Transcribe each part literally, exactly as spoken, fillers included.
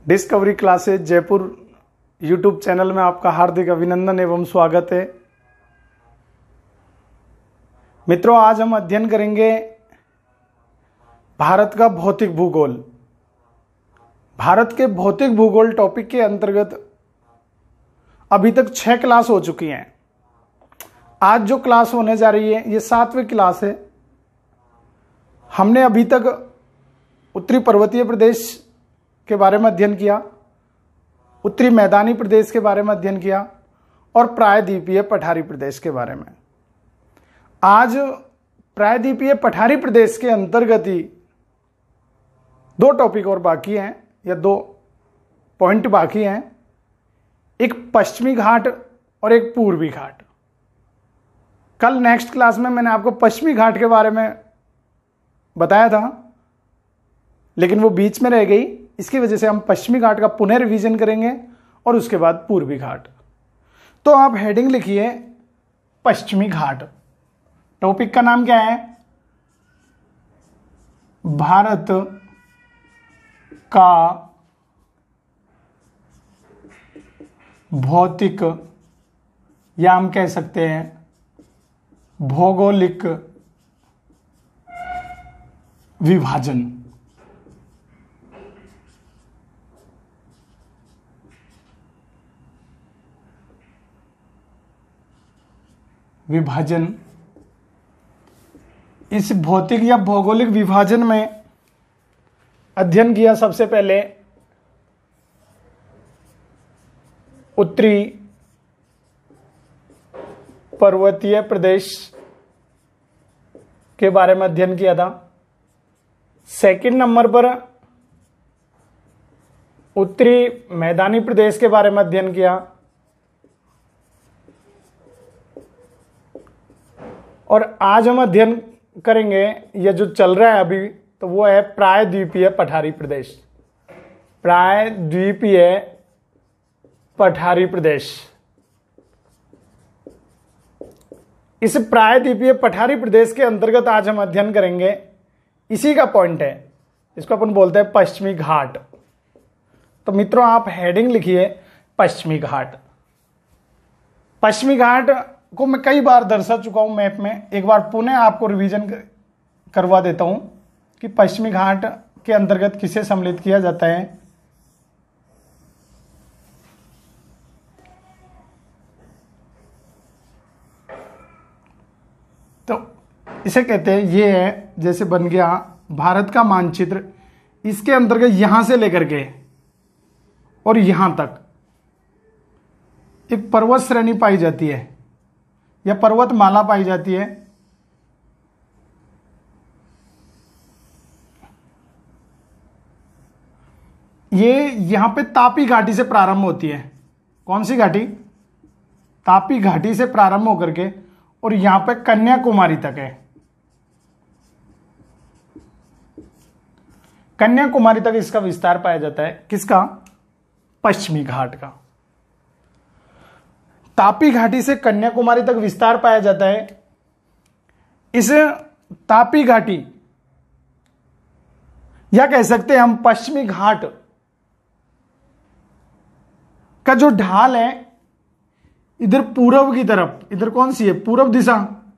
Discovery classes Jaipur YouTube channel में आपका हार्दिक अभिनंदन एवं स्वागत है। मित्रों, आज हम अध्ययन करेंगे भारत का भौतिक भूगोल। भारत के भौतिक भूगोल टॉपिक के अंतर्गत अभी तक छह क्लास हो चुकी हैं। आज जो क्लास होने जा रही है ये सातवीं क्लास है। हमने अभी तक उत्तरी पर्वतीय प्रदेश के बारे में अध्ययन किया, उत्तरी मैदानी प्रदेश के बारे में अध्ययन किया और प्रायद्वीपीय पठारी प्रदेश के बारे में। आज प्रायद्वीपीय पठारी प्रदेश के अंतर्गत ही दो टॉपिक और बाकी हैं या दो पॉइंट बाकी हैं, एक पश्चिमी घाट और एक पूर्वी घाट। कल नेक्स्ट क्लास में मैंने आपको पश्चिमी घाट के बारे में बताया था, लेकिन वो बीच में रह गई। इसकी वजह से हम पश्चिमी घाट का पुनः रिवीजन करेंगे और उसके बाद पूर्वी घाट। तो आप हेडिंग लिखिए पश्चिमी घाट। टॉपिक का नाम क्या है? भारत का भौतिक या हम कह सकते हैं भौगोलिक विभाजन। विभाजन इस भौतिक या भौगोलिक विभाजन में अध्ययन किया सबसे पहले उत्तरी पर्वतीय प्रदेश के बारे में अध्ययन किया था। सेकंड नंबर पर उत्तरी मैदानी प्रदेश के बारे में अध्ययन किया और आज हम अध्ययन करेंगे, यह जो चल रहा है अभी, तो वो है प्रायद्वीपीय पठारी प्रदेश। प्रायद्वीपीय पठारी प्रदेश। इस प्रायद्वीपीय पठारी प्रदेश के अंतर्गत आज हम अध्ययन करेंगे, इसी का पॉइंट है, इसको अपन बोलते हैं पश्चिमी घाट। तो मित्रों, आप हेडिंग लिखिए पश्चिमी घाट। पश्चिमी घाट को मैं कई बार दर्शा चुका हूं मैप में, एक बार पुनः आपको रिवीजन करवा देता हूं कि पश्चिमी घाट के अंतर्गत किसे सम्मिलित किया जाता है। तो इसे कहते हैं, ये है जैसे बन गया भारत का मानचित्र। इसके अंतर्गत यहां से लेकर के और यहां तक एक पर्वत श्रेणी पाई जाती है या पर्वतमाला पाई जाती है। ये यहां पे तापी घाटी से प्रारंभ होती है। कौन सी घाटी? तापी घाटी से प्रारंभ होकर के और यहां पे कन्याकुमारी तक है। कन्याकुमारी तक इसका विस्तार पाया जाता है। किसका? पश्चिमी घाट का। तापी घाटी से कन्याकुमारी तक विस्तार पाया जाता है। इस तापी घाटी या कह सकते हैं हम पश्चिमी घाट का जो ढाल है, इधर पूर्व की तरफ, इधर कौन सी है? पूर्व दिशा,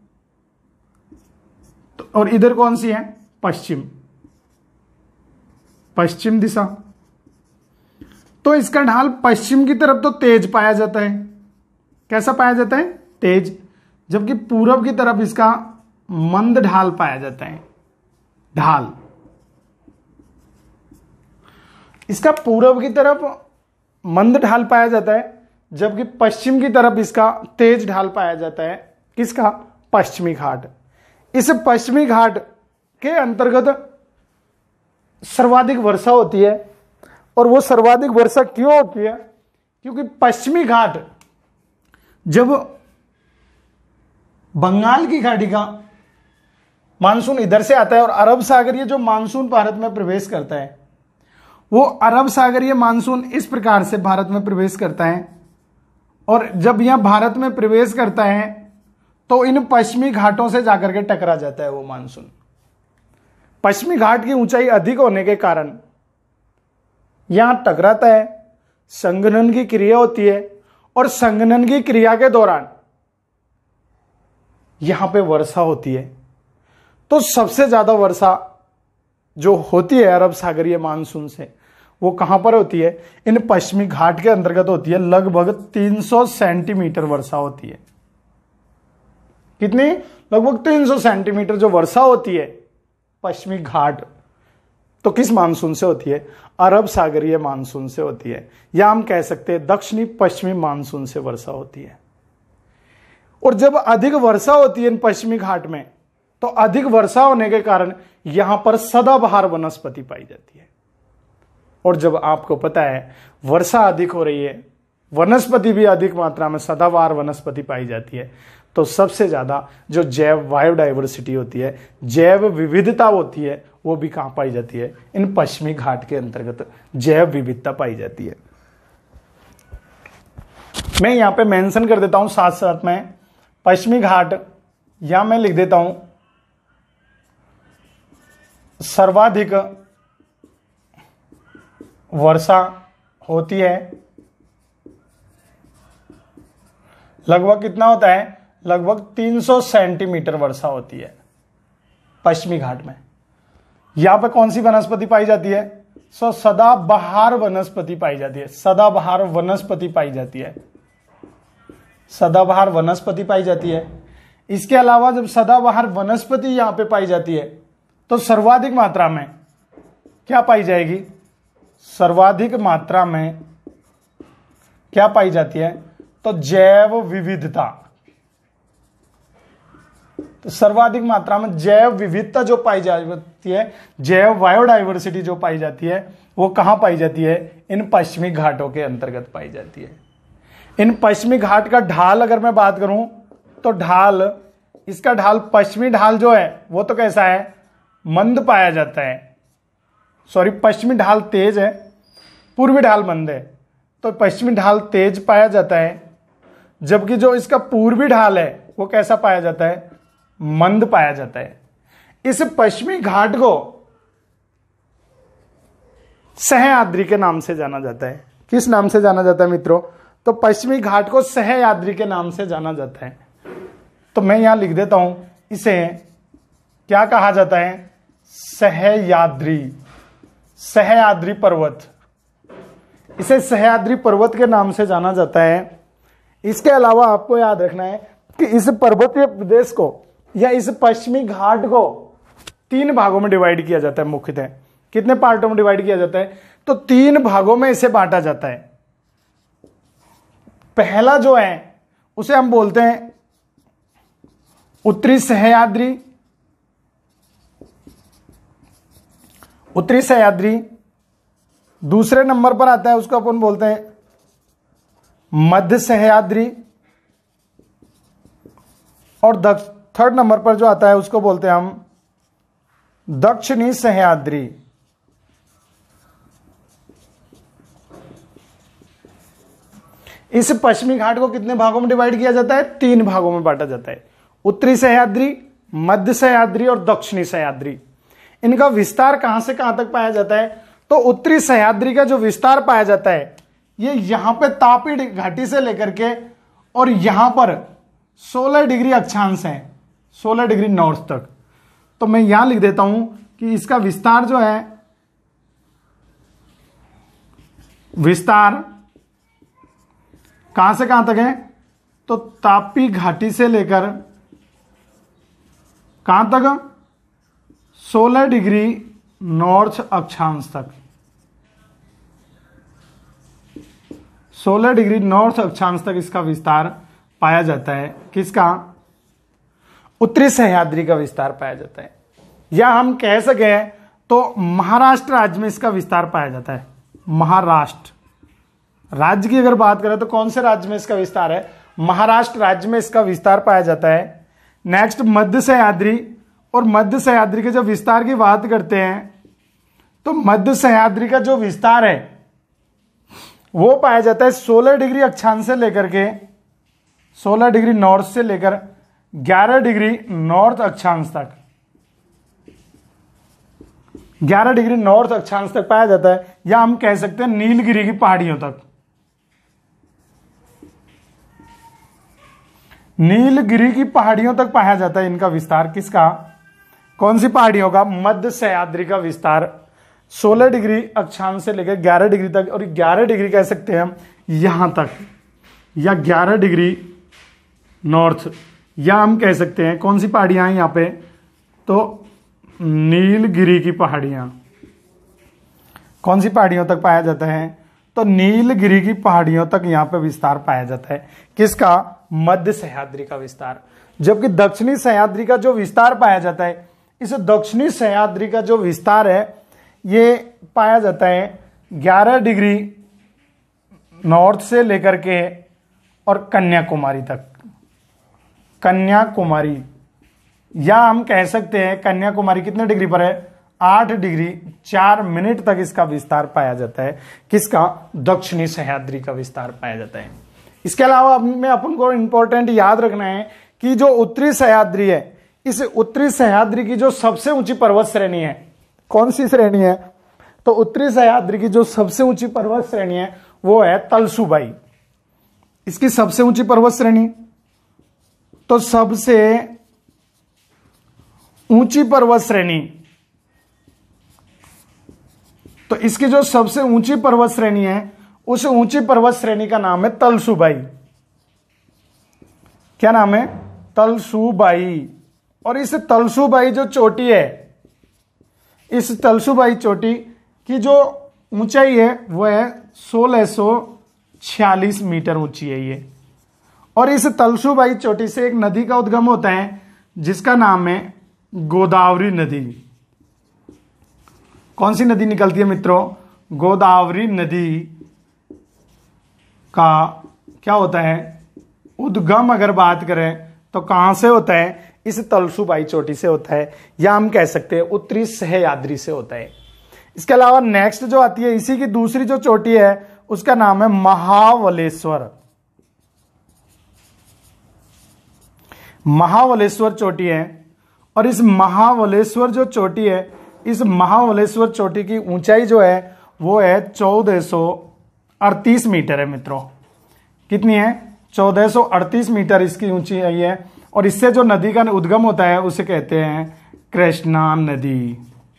तो और इधर कौन सी है? पश्चिम, पश्चिम दिशा। तो इसका ढाल पश्चिम की तरफ तो तेज पाया जाता है। कैसा पाया जाता है? तेज। जबकि पूर्व की तरफ इसका मंद ढाल पाया जाता है। ढाल इसका पूर्व की तरफ मंद ढाल पाया जाता है, जबकि पश्चिम की तरफ इसका तेज ढाल पाया जाता है। किसका? पश्चिमी घाट। इस पश्चिमी घाट के अंतर्गत सर्वाधिक वर्षा होती है। और वो सर्वाधिक वर्षा क्यों होती है? क्योंकि पश्चिमी घाट जब बंगाल की खाड़ी का मानसून इधर से आता है और अरब सागरीय जो मानसून भारत में प्रवेश करता है, वो अरब सागरीय मानसून इस प्रकार से भारत में प्रवेश करता है। और जब यह भारत में प्रवेश करता है तो इन पश्चिमी घाटों से जाकर के टकरा जाता है वो मानसून। पश्चिमी घाट की ऊंचाई अधिक होने के कारण यहां टकराता है, संघनन की क्रिया होती है और संघनन की क्रिया के दौरान यहां पे वर्षा होती है। तो सबसे ज्यादा वर्षा जो होती है अरब सागरीय मानसून से वो कहां पर होती है? इन पश्चिमी घाट के अंतर्गत होती है। लगभग तीन सौ सेंटीमीटर वर्षा होती है। कितनी? लगभग तीन सौ सेंटीमीटर जो वर्षा होती है पश्चिमी घाट, तो किस मानसून से होती है? अरब सागरीय मानसून से होती है, या हम कह सकते हैं दक्षिणी पश्चिमी मानसून से वर्षा होती है। और जब अधिक वर्षा होती है इन पश्चिमी घाट में, तो अधिक वर्षा होने के कारण यहां पर सदाबहार वनस्पति पाई जाती है। और जब आपको पता है वर्षा अधिक हो रही है, वनस्पति भी अधिक मात्रा में सदाबहार वनस्पति पाई जाती है, तो सबसे ज्यादा जो जैव बायोडाइवर्सिटी होती है, जैव विविधता होती है, वो भी कहां पाई जाती है? इन पश्चिमी घाट के अंतर्गत जैव विविधता पाई जाती है। मैं यहां पे मेंशन कर देता हूं साथ साथ में पश्चिमी घाट, या मैं लिख देता हूं सर्वाधिक वर्षा होती है। लगभग कितना होता है? लगभग तीन सौ सेंटीमीटर वर्षा होती है पश्चिमी घाट में। यहां पे कौन सी वनस्पति पाई जाती है? सो सदाबहार वनस्पति पाई जाती है। सदाबहार वनस्पति पाई जाती है। सदाबहार वनस्पति पाई जाती है। इसके अलावा जब सदाबहार वनस्पति यहां पे पाई जाती है, तो सर्वाधिक मात्रा में क्या पाई जाएगी? सर्वाधिक मात्रा में क्या पाई जाती है? तो जैव विविधता। तो सर्वाधिक मात्रा में जैव विविधता जो पाई जाती है, जैव बायोडाइवर्सिटी जो पाई जाती है, वो कहां पाई जाती है? इन पश्चिमी घाटों के अंतर्गत पाई जाती है। इन पश्चिमी घाट का ढाल अगर मैं बात करूं, तो ढाल, इसका ढाल, पश्चिमी ढाल जो है वो तो कैसा है? मंद पाया जाता है। सॉरी, पश्चिमी ढाल तेज है, पूर्वी ढाल मंद है। तो पश्चिमी ढाल तेज पाया जाता है, जबकि जो इसका पूर्वी ढाल है वो कैसा पाया जाता है? मंद पाया जाता है। इस पश्चिमी घाट को सहयाद्री के नाम से जाना जाता है। किस नाम से जाना जाता है मित्रों? तो पश्चिमी घाट को सहयाद्री के नाम से जाना जाता है। तो मैं यहां लिख देता हूं, इसे क्या कहा जाता है? सहयाद्री। सहयाद्री पर्वत, इसे सहयाद्री पर्वत के नाम से जाना जाता है। इसके अलावा आपको याद रखना है कि इस पर्वतीय प्रदेश को या इस पश्चिमी घाट को तीन भागों में डिवाइड किया जाता है मुख्यतः। कितने पार्टों में डिवाइड किया जाता है? तो तीन भागों में इसे बांटा जाता है। पहला जो है उसे हम बोलते हैं उत्तरी सहयाद्री। उत्तरी सहयाद्री। दूसरे नंबर पर आता है, उसको अपन बोलते हैं मध्य सहयाद्री। और थर्ड नंबर पर जो आता है उसको बोलते हैं हम दक्षिणी सहयाद्री। इस पश्चिमी घाट को कितने भागों में डिवाइड किया जाता है? तीन भागों में बांटा जाता है। उत्तरी सहयाद्री, मध्य सहयाद्री और दक्षिणी सहयाद्री। इनका विस्तार कहां से कहां तक पाया जाता है? तो उत्तरी सहयाद्री का जो विस्तार पाया जाता है ये यहां पे तापी घाटी से लेकर के और यहां पर सोलह डिग्री अक्षांश है, सोलह डिग्री नॉर्थ तक। तो मैं यहां लिख देता हूं कि इसका विस्तार जो है, विस्तार कहां से कहां तक है? तो तापी घाटी से लेकर कहां तक? सोलह डिग्री नॉर्थ अक्षांश तक। सोलह डिग्री नॉर्थ अक्षांश तक इसका विस्तार पाया जाता है। किसका? उत्तरी सहयाद्री का विस्तार पाया जाता है। या हम कह सके तो महाराष्ट्र राज्य में इसका विस्तार पाया जाता है। महाराष्ट्र राज्य की अगर बात करें तो कौन से राज्य में इसका विस्तार है? महाराष्ट्र राज्य में इसका विस्तार पाया जाता है। नेक्स्ट मध्य सहयाद्री। और मध्य सहयाद्री के जब विस्तार की बात करते हैं तो मध्य सहयाद्री का जो विस्तार है वो पाया जाता है सोलह डिग्री अक्षांश से लेकर के सोलह डिग्री नॉर्थ से लेकर ग्यारह डिग्री नॉर्थ अक्षांश तक। ग्यारह डिग्री नॉर्थ अक्षांश तक पाया जाता है, या हम कह सकते हैं नीलगिरी की पहाड़ियों तक। नीलगिरी की पहाड़ियों तक पाया जाता है इनका विस्तार। किसका? कौन सी पहाड़ियों का? मध्य सह्याद्री का विस्तार सोलह डिग्री अक्षांश से लेकर ग्यारह डिग्री तक, और ग्यारह डिग्री कह सकते हैं हम यहां तक, या ग्यारह डिग्री नॉर्थ, या हम कह सकते हैं कौन सी पहाड़ियां हैं यहां पे? तो नीलगिरी की पहाड़ियां। कौन सी पहाड़ियों तक पाया जाता है? तो नीलगिरी की पहाड़ियों तक यहां पे विस्तार पाया जाता है। किसका? मध्य सह्याद्री का विस्तार। जबकि दक्षिणी सह्याद्री का जो विस्तार पाया जाता है, इस दक्षिणी सह्याद्री का जो विस्तार है ये पाया जाता है ग्यारह डिग्री नॉर्थ से लेकर के और कन्याकुमारी तक। कन्याकुमारी, या हम कह सकते हैं कन्याकुमारी कितने डिग्री पर है? आठ डिग्री चार मिनट तक इसका विस्तार पाया जाता है। किसका? दक्षिणी सह्याद्री का विस्तार पाया जाता है। इसके अलावा में अपन को इंपॉर्टेंट याद रखना है कि जो उत्तरी सह्याद्री है, इस उत्तरी सह्याद्री की जो सबसे ऊंची पर्वत श्रेणी है, कौन सी श्रेणी है? तो उत्तरी सह्याद्री की जो सबसे ऊंची पर्वत श्रेणी है वो है तलसुबाई। इसकी सबसे ऊंची पर्वत श्रेणी, तो सबसे ऊंची पर्वत श्रेणी, तो इसकी जो सबसे ऊंची पर्वत श्रेणी है उस ऊंची पर्वत श्रेणी का नाम है तलसुबाई। क्या नाम है? तलसुबाई। और इस तलसुबाई जो चोटी है, इस तलसुबाई चोटी की जो ऊंचाई है वो है सोलह सौ छियालीस मीटर ऊंची है ये। और इस तलसुबाई चोटी से एक नदी का उद्गम होता है जिसका नाम है गोदावरी नदी। कौन सी नदी निकलती है मित्रों? गोदावरी नदी का क्या होता है उद्गम? अगर बात करें तो कहां से होता है? इस तलसुबाई चोटी से होता है, या हम कह सकते हैं उत्तरी सह्याद्री से होता है। इसके अलावा नेक्स्ट जो आती है, इसी की दूसरी जो चोटी है उसका नाम है महाबलेश्वर। महाबलेश्वर चोटी है, और इस महाबलेश्वर जो चोटी है, इस महाबलेश्वर चोटी की ऊंचाई जो है वो है चौदह सौ अड़तीस मीटर है मित्रों। कितनी है? चौदह सौ अड़तीस मीटर इसकी ऊंचाई है। और इससे जो नदी का उद्गम होता है उसे कहते हैं कृष्णा नदी।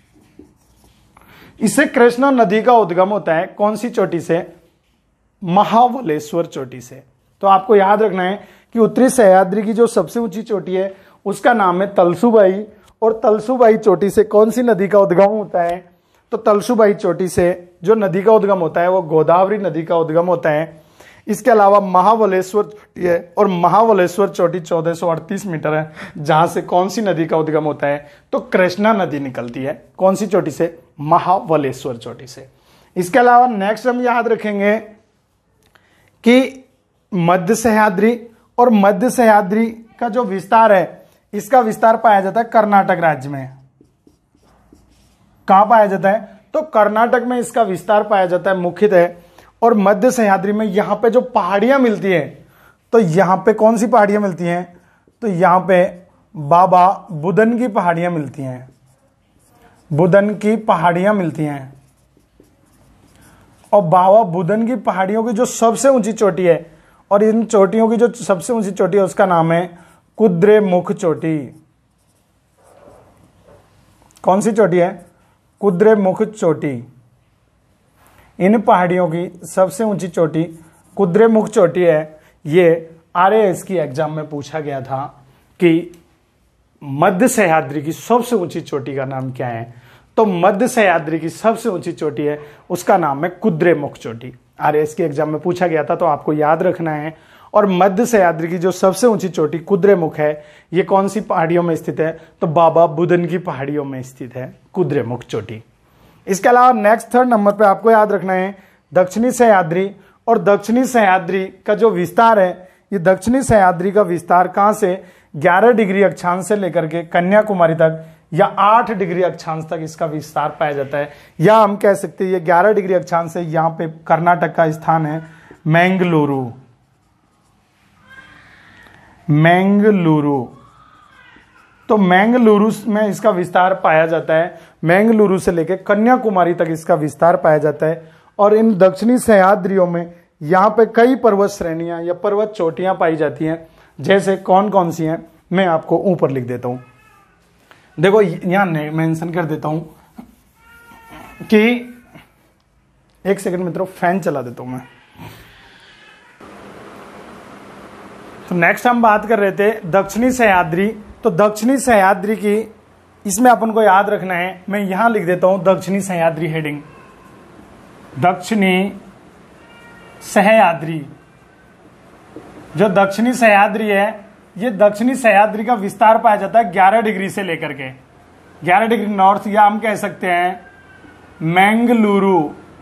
इससे कृष्णा नदी का उद्गम होता है कौन सी चोटी से? महाबलेश्वर चोटी से। तो आपको याद रखना है कि उत्तरी सह्याद्री की जो सबसे ऊंची चोटी है उसका नाम है तलसुबाई, और तलसुबाई चोटी से कौन सी नदी का उद्गम होता है? तो तलसुबाई चोटी से जो नदी का उद्गम होता है वो गोदावरी नदी का उद्गम होता है। इसके अलावा महाबलेश्वर चोटी है, और महाबलेश्वर चोटी चौदह सौ अड़तीस मीटर है, जहां से कौन सी नदी का उद्गम होता है? तो कृष्णा नदी निकलती है। कौन सी चोटी से? महाबलेश्वर चोटी से। इसके अलावा नेक्स्ट हम याद रखेंगे कि मध्य सह्याद्री, और मध्य सह्याद्री का जो विस्तार है इसका विस्तार पाया जाता है कर्नाटक राज्य में। कहां पाया जाता है? तो कर्नाटक में इसका विस्तार पाया जाता है मुख्यतः। और मध्य सह्याद्री में यहां पे जो पहाड़ियां मिलती हैं, तो यहां पे कौन सी पहाड़ियां मिलती हैं? तो यहां पे बाबा बुदन की पहाड़ियां मिलती हैं। बुदन की पहाड़ियां मिलती हैं। और बाबा बुदन की पहाड़ियों की जो सबसे ऊंची चोटी है, और इन चोटियों की जो सबसे ऊंची चोटी है उसका नाम है कुद्रेमुख चोटी। कौन सी चोटी है? कुद्रेमुख चोटी। इन पहाड़ियों की सबसे ऊंची चोटी कुद्रेमुख चोटी है। ये आरएएस की एग्जाम में पूछा गया था कि मध्य सह्याद्री की सबसे ऊंची चोटी का नाम क्या है? तो मध्य सह्याद्री की सबसे ऊंची चोटी है उसका नाम है कुद्रेमुख चोटी। आरएएस की एग्जाम में पूछा गया था, तो आपको याद रखना है। और मध्य सह्याद्री की जो सबसे ऊंची चोटी कुद्रेमुख है, ये कौन सी पहाड़ियों में स्थित है? तो बाबा बुदन की पहाड़ियों में स्थित है कुद्रेमुख चोटी। इसके अलावा नेक्स्ट थर्ड नंबर पे आपको याद रखना है दक्षिणी सह्याद्री। और दक्षिणी सह्याद्री का जो विस्तार है, ये दक्षिणी सह्याद्री का विस्तार कहां से? ग्यारह डिग्री अक्षांश से लेकर के कन्याकुमारी तक, या आठ डिग्री अक्षांश तक इसका विस्तार पाया जाता है। या हम कह सकते हैं ये ग्यारह डिग्री अक्षांश से, यहां पे कर्नाटक का स्थान है मैंगलुरु। मैंगलुरु तो मैंगलुरु में इसका विस्तार पाया जाता है, मैंगलुरु से लेकर कन्याकुमारी तक इसका विस्तार पाया जाता है। और इन दक्षिणी सह्याद्रियों में यहाँ पे कई पर्वत श्रेणियां या पर्वत चोटियां पाई जाती हैं। जैसे कौन कौन सी हैं मैं आपको ऊपर लिख देता हूं। देखो यहां मेंशन कर देता हूं कि एक सेकंड मित्रों, फैन चला देता हूं मैं। तो नेक्स्ट हम बात कर रहे थे दक्षिणी सह्याद्री। तो दक्षिणी सह्याद्री की इसमें अपन को याद रखना है, मैं यहां लिख देता हूं दक्षिणी सह्याद्री हेडिंग, दक्षिणी सह्याद्री। जो दक्षिणी सह्याद्री है, ये दक्षिणी सह्याद्री का विस्तार पाया जाता है ग्यारह डिग्री से लेकर के ग्यारह डिग्री नॉर्थ, या हम कह सकते हैं मैंगलुरु।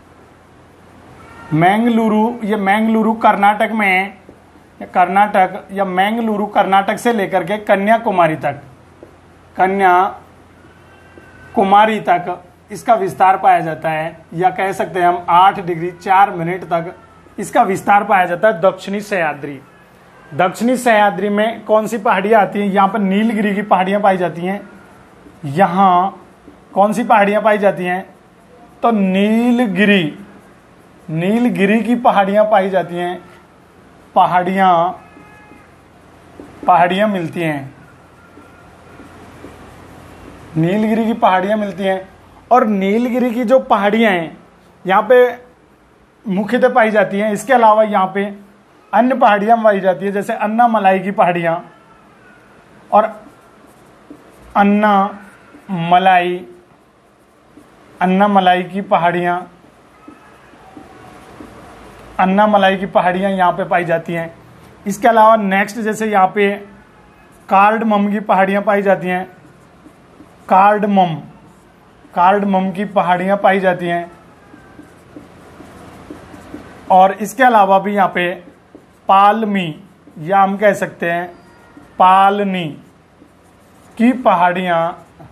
मैंगलुरु, ये मैंगलुरु कर्नाटक में है, कर्नाटक या मैंगलुरु कर्नाटक से लेकर के कन्याकुमारी तक, कन्याकुमारी तक इसका विस्तार पाया जाता है, या कह सकते हैं हम आठ डिग्री चार मिनट तक इसका विस्तार पाया जाता है दक्षिणी सह्याद्री। दक्षिणी सह्याद्री में कौन सी पहाड़ियां आती हैं? यहाँ पर नीलगिरी की पहाड़ियां पाई जाती हैं। यहाँ कौन सी पहाड़ियां पाई जाती हैं? तो नीलगिरी, नीलगिरी की पहाड़ियां पाई जाती हैं। पहाड़ियां पहाड़ियां मिलती हैं, नीलगिरी की पहाड़ियां मिलती हैं। और नीलगिरी की जो पहाड़ियां हैं यहाँ पे मुख्यतः पाई जाती हैं। इसके अलावा यहाँ पे अन्य पहाड़ियां पाई जाती है, जैसे अन्नामलाई की पहाड़ियां और अन्नामलाई अन्नामलाई की पहाड़ियां अन्नामलाई की पहाड़ियां यहाँ पे पाई जाती हैं। इसके अलावा नेक्स्ट जैसे यहाँ पे कार्डमम की पहाड़ियां पाई जाती हैं, कार्डमम कार्डमम की पहाड़ियां पाई जाती हैं। और इसके अलावा भी यहाँ पे पालमी, या हम कह सकते हैं पालनी की पहाड़ियां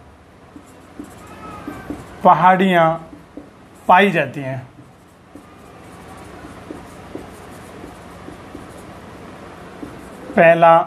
पहाड़ियां पाई जाती हैं। पहला,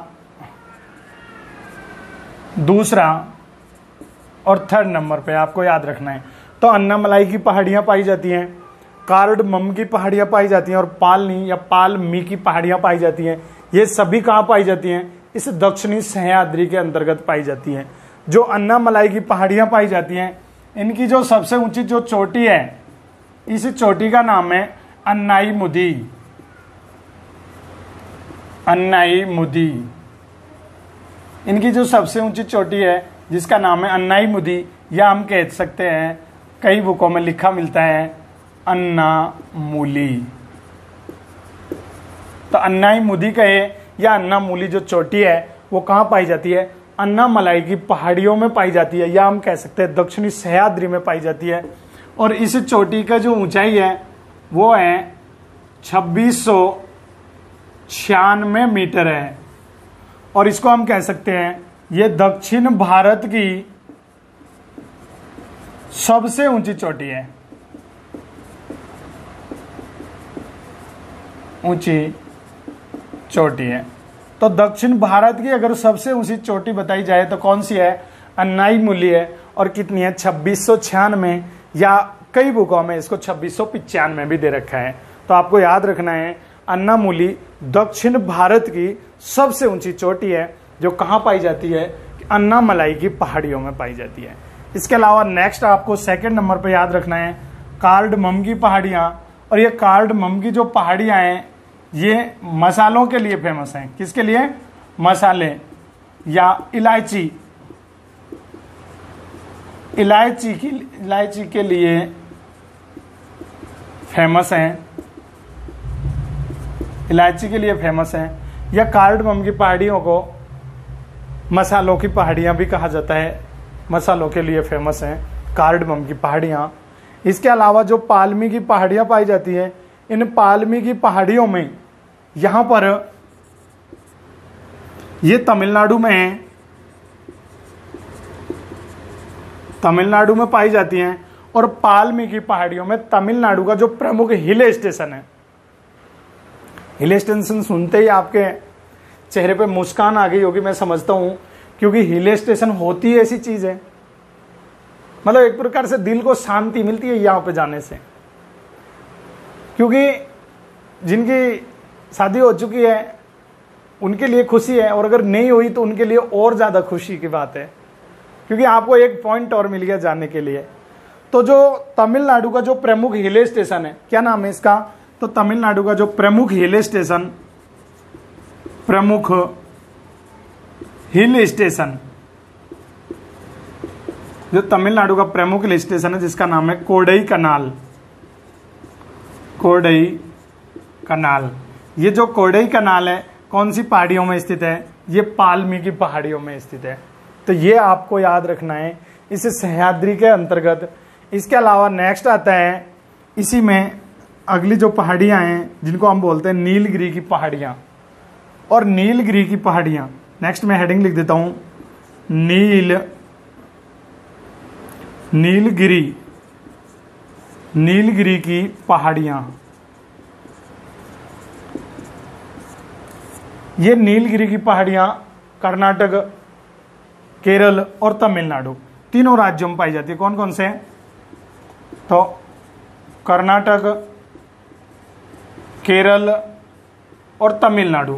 दूसरा और थर्ड नंबर पे आपको याद रखना है। तो अन्नामलाई की पहाड़ियां पाई जाती हैं, कार्डमम की पहाड़ियां पाई जाती हैं और पालनी या पालमी की पहाड़ियां पाई जाती हैं। ये सभी कहाँ पाई जाती हैं? इस दक्षिणी सह्याद्री के अंतर्गत पाई जाती हैं। जो अन्नामलाई की पहाड़ियां पाई जाती हैं, इनकी जो सबसे ऊंची जो चोटी है, इस चोटी का नाम है अन्नाईमुदी। अन्नाईमुदी, इनकी जो सबसे ऊंची चोटी है जिसका नाम है अन्नाईमुदी, या हम कह सकते हैं कई बुकों में लिखा मिलता है अन्नामुली। तो अन्नाईमुदी कहे या अन्नामुली जो चोटी है वो कहाँ पाई जाती है? अन्नामलाई की पहाड़ियों में पाई जाती है, या हम कह सकते हैं दक्षिणी सह्याद्री में पाई जाती है। और इस चोटी का जो ऊंचाई है वो है छब्बीस सौ छियानवे मीटर है। और इसको हम कह सकते हैं ये दक्षिण भारत की सबसे ऊंची चोटी है, ऊंची चोटी है। तो दक्षिण भारत की अगर सबसे ऊंची चोटी बताई जाए तो कौन सी है? अन्नाईमुली है। और कितनी है? छब्बीस सौ छियानवे, या कई बुकों में इसको छब्बीस सौ पिचानवे भी दे रखा है। तो आपको याद रखना है अन्नामुली दक्षिण भारत की सबसे ऊंची चोटी है, जो कहाँ पाई जाती है? अन्नामलाई की पहाड़ियों में पाई जाती है। इसके अलावा नेक्स्ट आपको सेकंड नंबर पे याद रखना है कार्डमम की पहाड़ियां। और ये कार्डमम की जो पहाड़ियां हैं ये मसालों के लिए फेमस हैं। किसके लिए? मसाले या इलायची, इलायची की इलायची के लिए फेमस हैं, इलायची के लिए फेमस हैं। या कार्डमम की पहाड़ियों को मसालों की पहाड़ियां भी कहा जाता है, मसालों के लिए फेमस हैं कार्डमम की पहाड़ियां। इसके अलावा जो पालमी की पहाड़ियां पाई जाती हैं, इन पालमी की पहाड़ियों में यहां पर ये तमिलनाडु में है, तमिलनाडु में पाई जाती हैं। और पालमी की पहाड़ियों में तमिलनाडु का जो प्रमुख हिल स्टेशन है, हिल स्टेशन सुनते ही आपके चेहरे पे मुस्कान आ गई होगी, मैं समझता हूं क्योंकि हिल स्टेशन होती ऐसी चीज है, मतलब एक प्रकार से दिल को शांति मिलती है यहाँ पे जाने से। क्योंकि जिनकी शादी हो चुकी है उनके लिए खुशी है, और अगर नहीं हुई तो उनके लिए और ज्यादा खुशी की बात है, क्योंकि आपको एक पॉइंट और मिल गया जाने के लिए। तो जो तमिलनाडु का जो प्रमुख हिल स्टेशन है, क्या नाम है इसका, तो तमिलनाडु का जो प्रमुख हिल स्टेशन प्रमुख हिल स्टेशन जो तमिलनाडु का प्रमुख हिल स्टेशन है जिसका नाम है कोडई कनाल। कोडई कनाल, ये जो कोडई कनाल है कौन सी पहाड़ियों में स्थित है, ये पालमी की पहाड़ियों में स्थित है। तो ये आपको याद रखना है इस सह्याद्री के अंतर्गत। इसके अलावा नेक्स्ट आता है इसी में अगली जो पहाड़ियां हैं जिनको हम बोलते हैं नीलगिरी की पहाड़ियां। और नीलगिरी की पहाड़ियां, नेक्स्ट मैं हेडिंग लिख देता हूं, नील नीलगिरी नीलगिरी की पहाड़ियां। ये नीलगिरी की पहाड़ियां कर्नाटक, केरल और तमिलनाडु तीनों राज्यों में पाई जाती है। कौन कौन से, तो कर्नाटक, केरल और तमिलनाडु।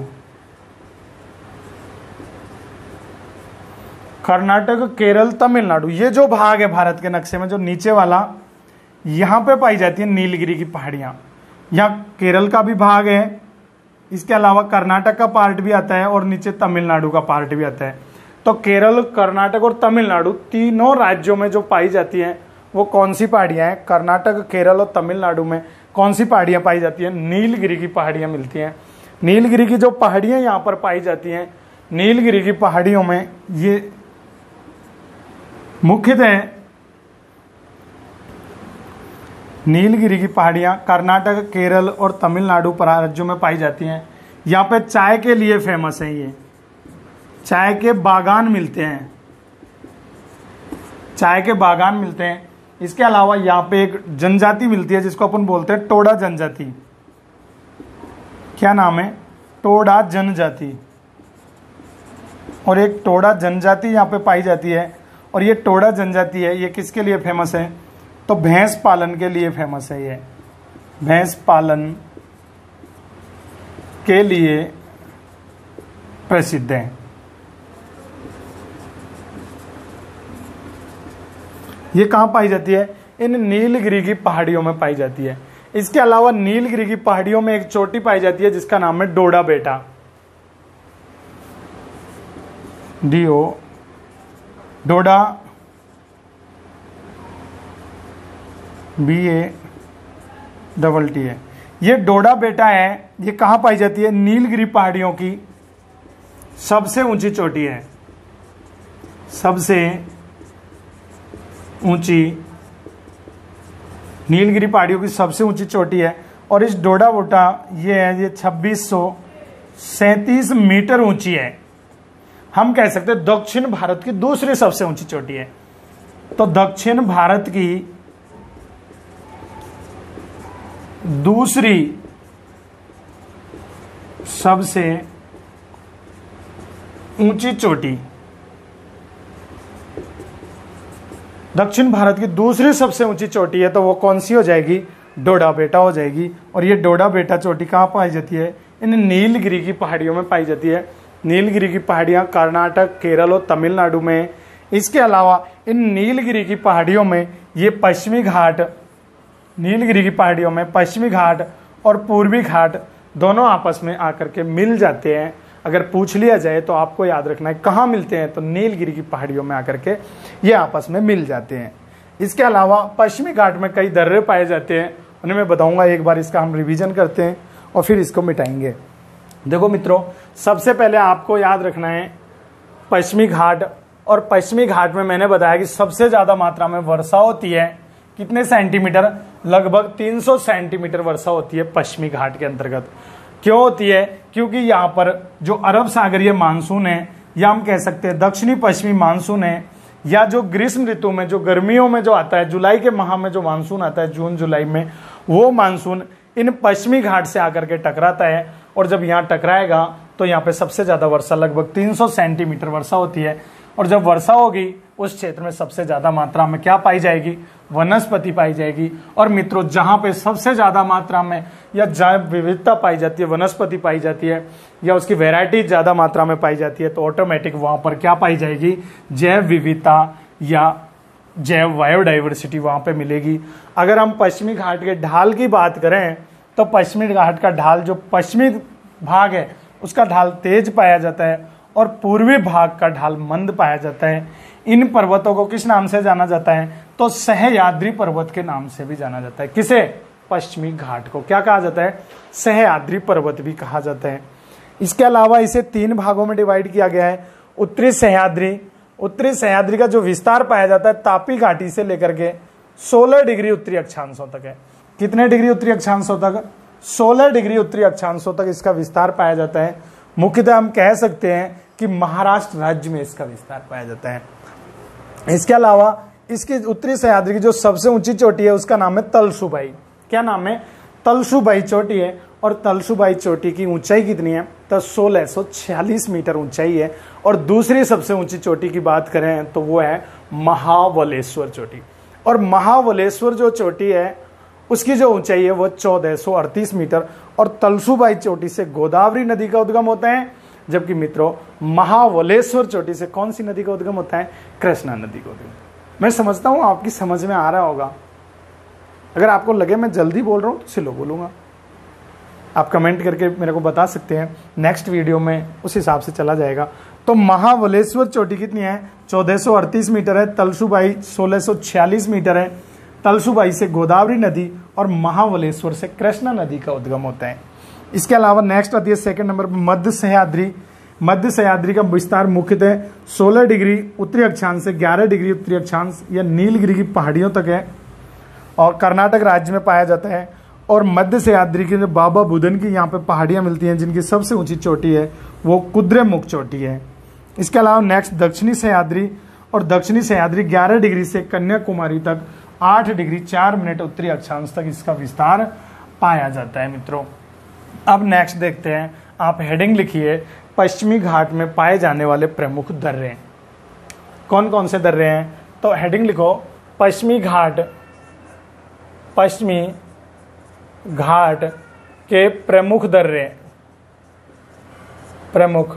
कर्नाटक, केरल, तमिलनाडु, ये जो भाग है भारत के नक्शे में जो नीचे वाला, यहां पे पाई जाती है नीलगिरी की पहाड़ियां। यहाँ केरल का भी भाग है, इसके अलावा कर्नाटक का पार्ट भी आता है और नीचे तमिलनाडु का पार्ट भी आता है। तो केरल, कर्नाटक और तमिलनाडु तीनों राज्यों में जो पाई जाती हैं वो कौन सी पहाड़ियां हैं, कर्नाटक, केरल और तमिलनाडु में कौन सी पहाड़ियां पाई जाती हैं, नीलगिरी की पहाड़ियां मिलती हैं। नीलगिरी की जो पहाड़ियां यहाँ पर पाई जाती हैं, नीलगिरी की पहाड़ियों में ये मुख्यतः नीलगिरी की पहाड़ियां कर्नाटक, केरल और तमिलनाडु राज्यों में पाई जाती हैं। यहाँ पे चाय के लिए फेमस है, ये चाय के बागान मिलते हैं, चाय के बागान मिलते हैं। इसके अलावा यहाँ पे एक जनजाति मिलती है जिसको अपन बोलते हैं टोडा जनजाति। क्या नाम है, टोडा जनजाति। और एक टोडा जनजाति यहाँ पे पाई जाती है, और ये टोडा जनजाति है, ये किसके लिए फेमस है, तो भैंस पालन के लिए फेमस है। ये भैंस पालन के लिए प्रसिद्ध है। ये कहां पाई जाती है, इन नीलगिरी की पहाड़ियों में पाई जाती है। इसके अलावा नीलगिरी की पहाड़ियों में एक चोटी पाई जाती है जिसका नाम है Doda Betta, D O Doda B A double T है। ये डोडा बेटा है, ये कहां पाई जाती है, नीलगिरी पहाड़ियों की सबसे ऊंची चोटी है, सबसे ऊंची नीलगिरी पहाड़ियों की सबसे ऊंची चोटी है। और इस डोडा बेटा ये है, ये छब्बीस सौ सैंतीस मीटर ऊंची है। हम कह सकते हैं दक्षिण भारत की दूसरी सबसे ऊंची चोटी है। तो दक्षिण भारत की दूसरी सबसे ऊंची चोटी, दक्षिण भारत की दूसरी सबसे ऊंची चोटी है, तो वो कौन सी हो जाएगी, डोडा बेटा हो जाएगी। और ये डोडा बेटा चोटी कहां पाई जाती है, इन नीलगिरी की पहाड़ियों में पाई जाती है। नीलगिरी की पहाड़ियां कर्नाटक, केरल और तमिलनाडु में। इसके अलावा इन नीलगिरी की पहाड़ियों में ये पश्चिमी घाट, नीलगिरी की पहाड़ियों में पश्चिमी घाट और पूर्वी घाट दोनों आपस में आकर के मिल जाते हैं। अगर पूछ लिया जाए तो आपको याद रखना है कहाँ मिलते हैं, तो नीलगिरी की पहाड़ियों में आकर के ये आपस में मिल जाते हैं। इसके अलावा पश्चिमी घाट में कई दर्रे पाए जाते हैं, उन्हें मैं बताऊंगा, एक बार इसका हम रिवीजन करते हैं और फिर इसको मिटाएंगे। देखो मित्रों, सबसे पहले आपको याद रखना है पश्चिमी घाट, और पश्चिमी घाट में मैंने बताया कि सबसे ज्यादा मात्रा में वर्षा होती है। कितने सेंटीमीटर, लगभग तीन सौ सेंटीमीटर वर्षा होती है पश्चिमी घाट के अंतर्गत। क्यों होती है, क्योंकि यहाँ पर जो अरब सागरीय मानसून है, या हम कह सकते हैं दक्षिणी पश्चिमी मानसून है, या जो ग्रीष्म ऋतु में जो गर्मियों में जो आता है, जुलाई के माह में जो मानसून आता है जून जुलाई में, वो मानसून इन पश्चिमी घाट से आकर के टकराता है और जब यहाँ टकराएगा तो यहाँ पे सबसे ज्यादा वर्षा लगभग तीन सौ सेंटीमीटर वर्षा होती है। और जब वर्षा होगी उस क्षेत्र में सबसे ज्यादा मात्रा में क्या पाई जाएगी, वनस्पति पाई जाएगी। और मित्रों जहां पे सबसे ज्यादा मात्रा में या जैव विविधता पाई जाती है, वनस्पति पाई जाती है या उसकी वैरायटी ज्यादा मात्रा में पाई जाती है, तो ऑटोमेटिक वहां पर क्या पाई जाएगी, जैव विविधता या जैव बायोडाइवर्सिटी वहां पे मिलेगी। अगर हम पश्चिमी घाट के ढाल की बात करें तो पश्चिमी घाट का ढाल जो पश्चिमी भाग है उसका ढाल तेज पाया जाता है और पूर्वी भाग का ढाल मंद पाया जाता है। इन पर्वतों को किस नाम से जाना जाता है, तो सह्याद्री पर्वत के नाम से भी जाना जाता है। किसे, पश्चिमी घाट को क्या कहा जाता है, सह्याद्री पर्वत भी कहा जाता है। इसके अलावा इसे तीन भागों में डिवाइड किया गया है। उत्तरी सह्याद्री, उत्तरी सह्याद्री का जो विस्तार पाया जाता है तापी घाटी से लेकर के सोलह डिग्री उत्तरी अक्षांशों तक है। कितने डिग्री उत्तरी अक्षांशों तक, सोलह डिग्री उत्तरी अक्षांशों तक इसका विस्तार पाया जाता है। मुख्यतः हम कह सकते हैं कि महाराष्ट्र राज्य में इसका विस्तार पाया जाता है। इसके अलावा इसकी उत्तरी सह्याद्री की जो सबसे ऊंची चोटी है उसका नाम है तलसुबाई। क्या नाम है, तलसुबाई चोटी है। और तलसुबाई चोटी की ऊंचाई कितनी है, तो सोलह सौ छियालीस मीटर ऊंचाई है। और दूसरी सबसे ऊंची चोटी की बात करें तो वो है महाबलेश्वर चोटी। और महाबलेश्वर जो चोटी है उसकी जो ऊंचाई है वो चौदह सौ अड़तीस मीटर। और तलसुबाई चोटी से गोदावरी नदी का उद्गम होता है, जबकि मित्रों महाबलेश्वर चोटी से कौन सी नदी का उद्गम होता है, कृष्णा नदी का उद्गम। मैं समझता हूं आपकी समझ में आ रहा होगा। अगर आपको लगे मैं जल्दी बोल रहा हूं तो स्लो बोलूंगा, आप कमेंट करके मेरे को बता सकते हैं, नेक्स्ट वीडियो में उस हिसाब से चला जाएगा। तो महाबलेश्वर चोटी कितनी है, चौदह सौ अड़तीस मीटर है। तलसुबाई सोलह सौ छियालीस मीटर है। तलसुबाई से गोदावरी नदी और महाबलेश्वर से कृष्णा नदी का उद्गम होता है। इसके अलावा नेक्स्ट आती है सेकंड नंबर पर मध्य सह्याद्री। मध्य सह्याद्री का विस्तार मुख्यतः सोलह डिग्री उत्तरी अक्षांश से ग्यारह डिग्री उत्तरी अक्षांश या नीलगिरी की पहाड़ियों तक है और कर्नाटक राज्य में पाया जाता है। और मध्य सह्याद्री की जो बाबा बुदन की यहाँ पे पहाड़ियाँ मिलती हैं जिनकी सबसे ऊंची चोटी है वो कुद्रेमुख चोटी है। इसके अलावा नेक्स्ट दक्षिणी सह्याद्री। और दक्षिणी सह्याद्री ग्यारह डिग्री से कन्याकुमारी तक आठ डिग्री चार मिनट उत्तरी अक्षांश तक इसका विस्तार पाया जाता है। मित्रों अब नेक्स्ट देखते हैं, आप हेडिंग लिखिए, पश्चिमी घाट में पाए जाने वाले प्रमुख दर्रे कौन कौन से दर्रे हैं। तो हेडिंग लिखो, पश्चिमी घाट, पश्चिमी घाट के प्रमुख दर्रे, प्रमुख।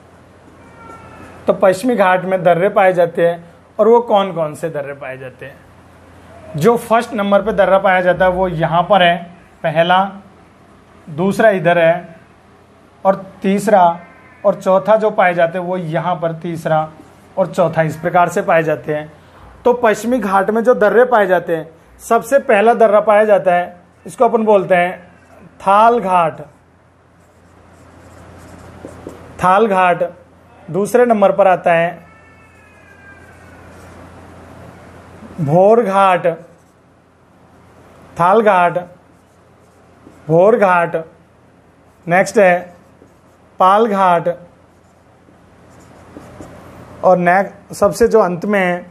तो पश्चिमी घाट में दर्रे पाए जाते हैं और वो कौन कौन से दर्रे पाए जाते हैं। जो फर्स्ट नंबर पे दर्रा पाया जाता है वो यहाँ पर है, पहला, दूसरा इधर है और तीसरा, और चौथा जो पाए जाते हैं वो यहाँ पर तीसरा और चौथा, इस प्रकार से पाए जाते हैं। तो पश्चिमी घाट में जो दर्रे पाए जाते हैं, सबसे पहला दर्रा पाया जाता है, इसको अपन बोलते हैं थाल घाट, थाल घाट। दूसरे नंबर पर आता है भोर घाट, थाल घाट, भोर घाट। नेक्स्ट है पाल घाट और नेक्स्ट सबसे जो अंत में है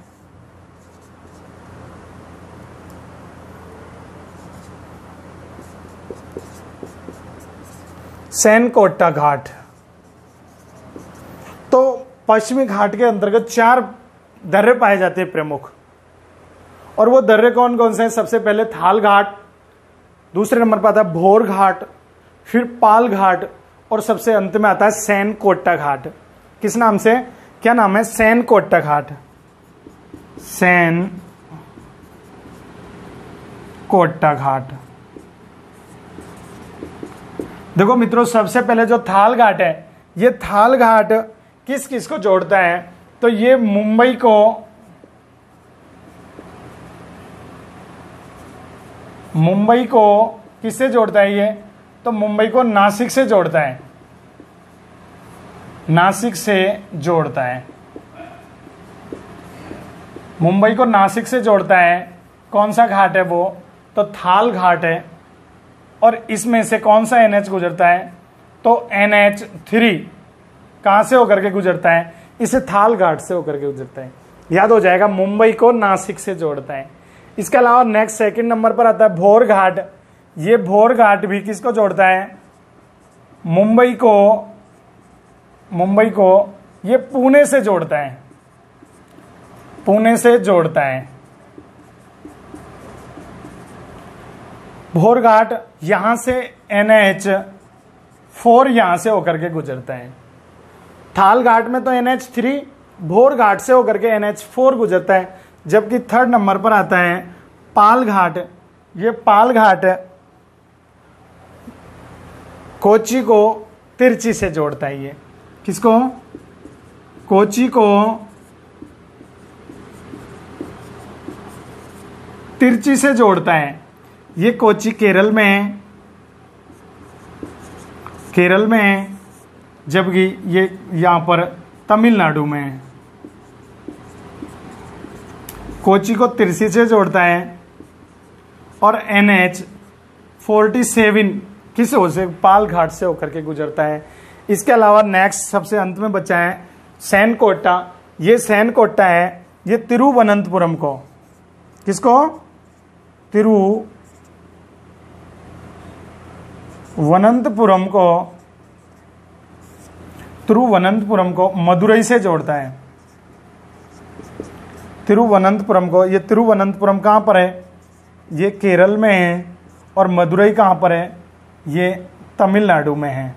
सैनकोट्टा घाट। तो पश्चिमी घाट के अंतर्गत चार दर्रे पाए जाते हैं प्रमुख, और वो दर्रे कौन कौन से हैं। सबसे पहले थाल घाट, दूसरे नंबर पर आता है भोर घाट, फिर पाल घाट और सबसे अंत में आता है सैनकोट्टा घाट। किस नाम से, क्या नाम है, सैनकोट्टा घाट, सैनकोट्टा घाट। देखो मित्रों सबसे पहले जो थाल घाट है, ये थाल घाट किस किस को जोड़ता है, तो ये मुंबई को, मुंबई को किससे जोड़ता है ये, तो मुंबई को नासिक से जोड़ता है, नासिक से जोड़ता है, मुंबई को नासिक से जोड़ता है। कौन सा घाट है वो, तो थाल घाट है। और इसमें से कौन सा एनएच गुजरता है, तो एन एच थ्री कहां से होकर के गुजरता है, इसे थाल घाट से होकर के गुजरता है। याद हो जाएगा, मुंबई को नासिक से जोड़ता है। इसके अलावा नेक्स्ट सेकंड नंबर पर आता है भोर घाट। ये भोर घाट भी किसको जोड़ता है, मुंबई को मुंबई को ये पुणे से जोड़ता है, पुणे से जोड़ता है। भोरघाट यहां से एन एच फोर यहां से होकर के गुजरता है। थालघाट में तो एन एच थ्री, भोरघाट से होकर के एन एच फोर गुजरता है। जबकि थर्ड नंबर पर आता है पालघाट। ये पालघाट कोची को तिरची से जोड़ता है। ये किसको? कोची को तिरची से जोड़ता है। ये कोची केरल में है, केरल में है, जबकि ये यहां पर तमिलनाडु में है। कोची को तिरसी से जोड़ता है और एन एच फोर्टी सेवन किस हो से? पालघाट से होकर के गुजरता है। इसके अलावा नेक्स्ट सबसे अंत में बचा है सैनकोटा। ये सैनकोटा है, ये तिरुवनंतपुरम को, किसको? तिरुवनंतपुरम को तिरुवनंतपुरम को मदुरई से जोड़ता है। तिरुवनंतपुरम को, ये तिरुवनंतपुरम कहां पर है? ये केरल में है। और मदुरई कहां पर है? ये तमिलनाडु में है।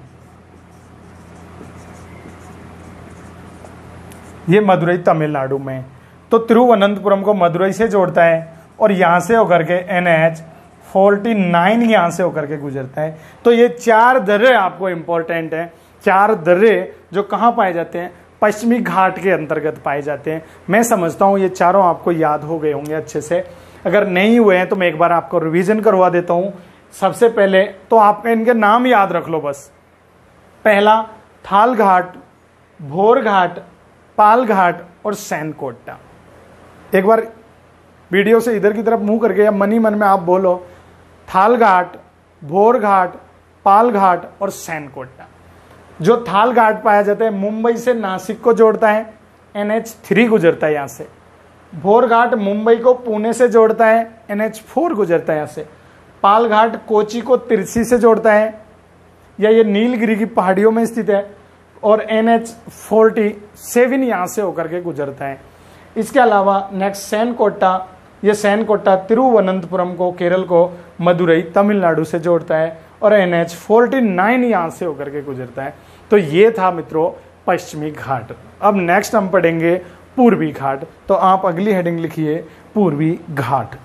ये मदुरई तमिलनाडु में है। तो तिरुवनंतपुरम को मदुरई से जोड़ता है और यहां से होकर के एन एच फोर्टी नाइन यहां से होकर के गुजरता है। तो ये चार दर्रे आपको इंपॉर्टेंट है। चार दर्रे जो कहां पाए जाते हैं? पश्चिमी घाट के अंतर्गत पाए जाते हैं। मैं समझता हूं ये चारों आपको याद हो गए होंगे अच्छे से। अगर नहीं हुए हैं तो मैं एक बार आपको रिवीजन करवा देता हूं। सबसे पहले तो आपका इनके नाम याद रख लो बस। पहला थालघाट, भोरघाट, पालघाट और सैनकोटा। एक बार वीडियो से इधर की तरफ मुंह करके या मन ही मन में आप बोलो थालघाट, भोरघाट, पालघाट और सैनकोटा। जो थालघाट पाया जाता है मुंबई से नासिक को जोड़ता है, एन एच थ्री गुजरता है यहां से। भोरघाट मुंबई को पुणे से जोड़ता है, एन एच फोर गुजरता है यहां से। पालघाट कोची को तिरसी से जोड़ता है, या ये नीलगिरी की पहाड़ियों में स्थित है, और एन एच फोर्टी सेवन यहां से होकर के गुजरता है। इसके अलावा नेक्स्ट सैनकोटा, ये सैनकोटा तिरुवनंतपुरम को, केरल को, मदुरई तमिलनाडु से जोड़ता है और एन एच फोर्टी नाइन यहां से होकर के गुजरता है। तो ये था मित्रों पश्चिमी घाट। अब नेक्स्ट हम पढ़ेंगे पूर्वी घाट। तो आप अगली हेडिंग लिखिए पूर्वी घाट।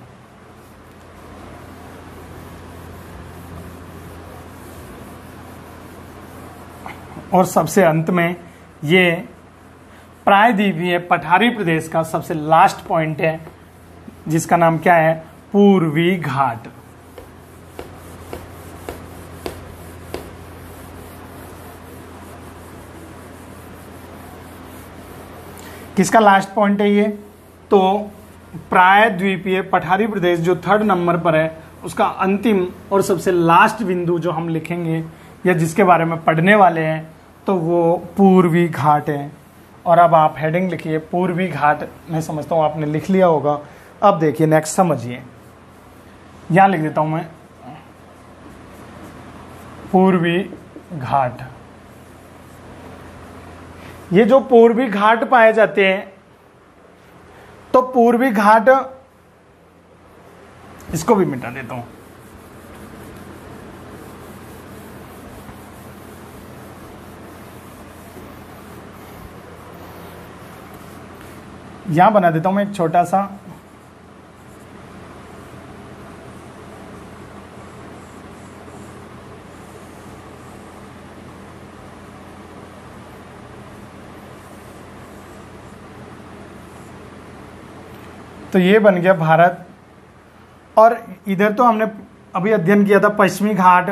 और सबसे अंत में ये प्रायद्वीपीय पठारी प्रदेश का सबसे लास्ट पॉइंट है, जिसका नाम क्या है? पूर्वी घाट। किसका लास्ट पॉइंट है ये? तो प्रायद्वीपीय पठारी प्रदेश जो थर्ड नंबर पर है, उसका अंतिम और सबसे लास्ट बिंदु जो हम लिखेंगे या जिसके बारे में पढ़ने वाले हैं, तो वो पूर्वी घाट है। और अब आप हेडिंग लिखिए पूर्वी घाट। मैं समझता हूं आपने लिख लिया होगा। अब देखिए नेक्स्ट समझिए। यहां लिख देता हूं मैं पूर्वी घाट। ये जो पूर्वी घाट पाए जाते हैं, तो पूर्वी घाट, इसको भी मिटा देता हूं। यहां बना देता हूं मैं एक छोटा सा तो ये बन गया भारत। और इधर तो हमने अभी अध्ययन किया था पश्चिमी घाट।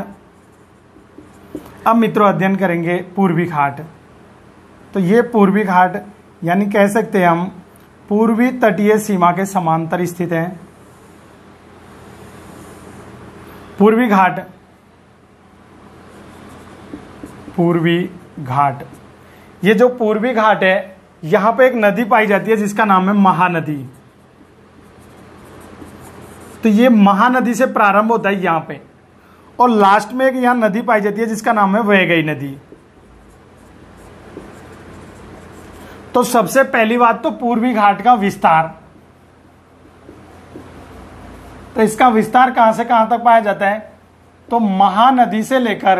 अब मित्रों अध्ययन करेंगे पूर्वी घाट। तो ये पूर्वी घाट यानी कह सकते हैं हम पूर्वी तटीय सीमा के समांतर स्थित है। पूर्वी घाट, पूर्वी घाट, ये जो पूर्वी घाट है, यहां पे एक नदी पाई जाती है जिसका नाम है महानदी। तो ये महानदी से प्रारंभ होता है यहां पे, और लास्ट में एक यहां नदी पाई जाती है जिसका नाम है वैगई नदी। तो सबसे पहली बात तो पूर्वी घाट का विस्तार, तो इसका विस्तार कहां से कहां तक पाया जाता है? तो महानदी से लेकर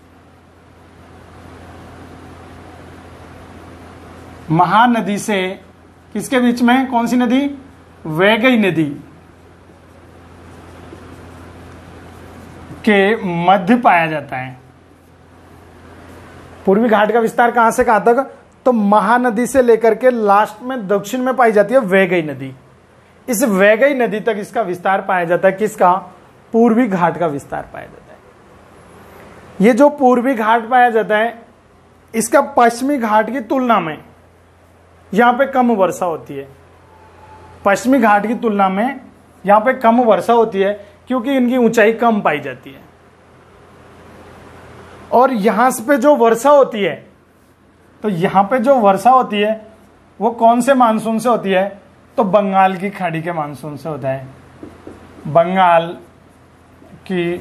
महानदी से किसके बीच में, कौन सी नदी? वैगई नदी के मध्य पाया जाता है। पूर्वी घाट का विस्तार कहां से कहां तक? तो महानदी से लेकर के लास्ट में दक्षिण में पाई जाती है वैगई नदी। इस वैगई नदी तक इसका विस्तार पाया जाता है। किसका? पूर्वी घाट का विस्तार पाया जाता है। ये जो पूर्वी घाट पाया जाता है, इसका पश्चिमी घाट की तुलना में यहां पे कम वर्षा होती है। पश्चिमी घाट की तुलना में यहां पे कम वर्षा होती है क्योंकि इनकी ऊंचाई कम पाई जाती है। और यहां पे जो वर्षा होती है, तो यहां पे जो वर्षा होती है वो कौन से मानसून से होती है? तो बंगाल की खाड़ी के मानसून से होता है। बंगाल की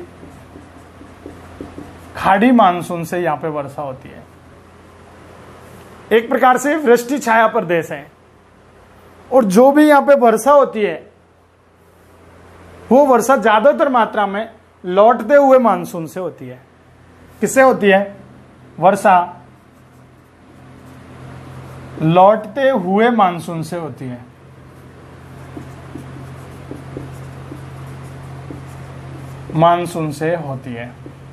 खाड़ी मानसून से यहां पे वर्षा होती है। एक प्रकार से वृष्टि छाया प्रदेश है। और जो भी यहां पे वर्षा होती है वो वर्षा ज्यादातर मात्रा में लौटते हुए मानसून से होती है। किससे होती है? वर्षा लौटते हुए मानसून से होती है। मानसून से होती है।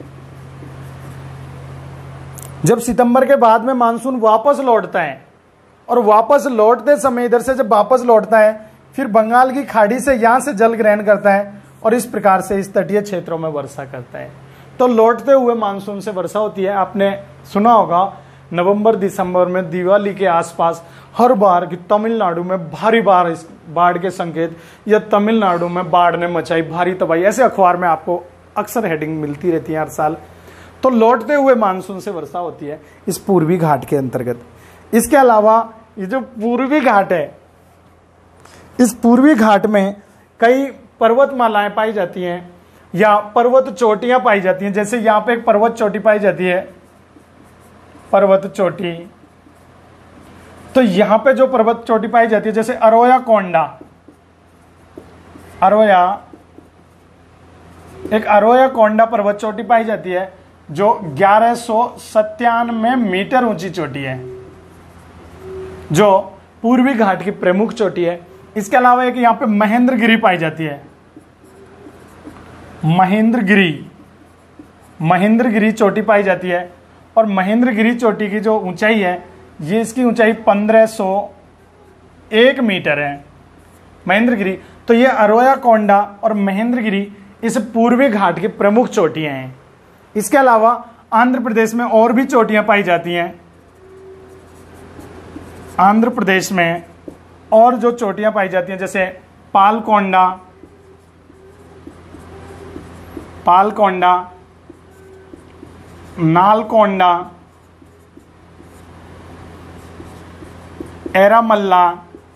जब सितंबर के बाद में मानसून वापस लौटता है और वापस लौटते समय इधर से जब वापस लौटता है फिर बंगाल की खाड़ी से यहां से जल ग्रहण करता है और इस प्रकार से इस तटीय क्षेत्रों में वर्षा करता है। तो लौटते हुए मानसून से वर्षा होती है। आपने सुना होगा नवंबर दिसंबर में दिवाली के आसपास हर बार कि तमिलनाडु में भारी बारिश, बाढ़ के संकेत, या तमिलनाडु में बाढ़ ने मचाई भारी तबाही, ऐसे अखबार में आपको अक्सर हेडिंग मिलती रहती है हर साल। तो लौटते हुए मानसून से वर्षा होती है इस पूर्वी घाट के अंतर्गत। इसके अलावा ये जो पूर्वी घाट है, इस पूर्वी घाट में कई पर्वतमालाएं पाई जाती हैं या पर्वत चोटियां पाई जाती हैं। जैसे यहां पे एक पर्वत चोटी पाई जाती है, पर्वत चोटी। तो यहां पे जो पर्वत चोटी पाई जाती है जैसे अरोया कोंडा, अरोया एक अरोया कोंडा पर्वत चोटी पाई जाती है जो ग्यारह सौ सत्तानवे मीटर ऊंची चोटी है, जो पूर्वी घाट की प्रमुख चोटी है। इसके अलावा एक यहां पे महेंद्रगिरी पाई जाती है, महेंद्रगिरी महेंद्रगिरी चोटी पाई जाती है। और महेंद्रगिरी चोटी की जो ऊंचाई है, ये इसकी ऊंचाई पंद्रह सौ एक मीटर है, महेंद्रगिरी। तो ये अरोया कोंडा और महेंद्रगिरी इस पूर्वी घाट की प्रमुख चोटियां हैं। इसके अलावा आंध्र प्रदेश में और भी चोटियां पाई जाती हैं। आंध्र प्रदेश में और जो चोटियां पाई जाती हैं जैसे पालकोंडा, पालकोंडा, नालकोंडा, एरामल्ला,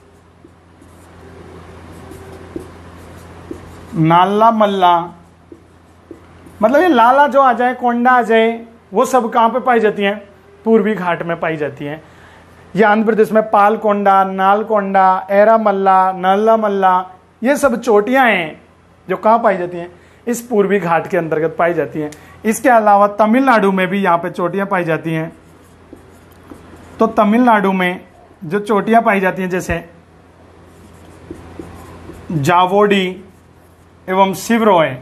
नाला मल्ला, मतलब ये लाला जो आ जाए, कोंडा आ जाए, वो सब कहां पे पाई जाती हैं? पूर्वी घाट में पाई जाती हैं। ये आंध्र प्रदेश में पालकोंडा, नालकोंडा, एरामल्ला, नाला मल्ला, ये सब चोटियां हैं जो कहां पाई जाती हैं? इस पूर्वी घाट के अंतर्गत पाई जाती हैं। इसके अलावा तमिलनाडु में भी यहाँ पे चोटियां पाई जाती हैं। तो तमिलनाडु में जो चोटियां पाई जाती हैं जैसे जावोडी एवं शिवरॉय,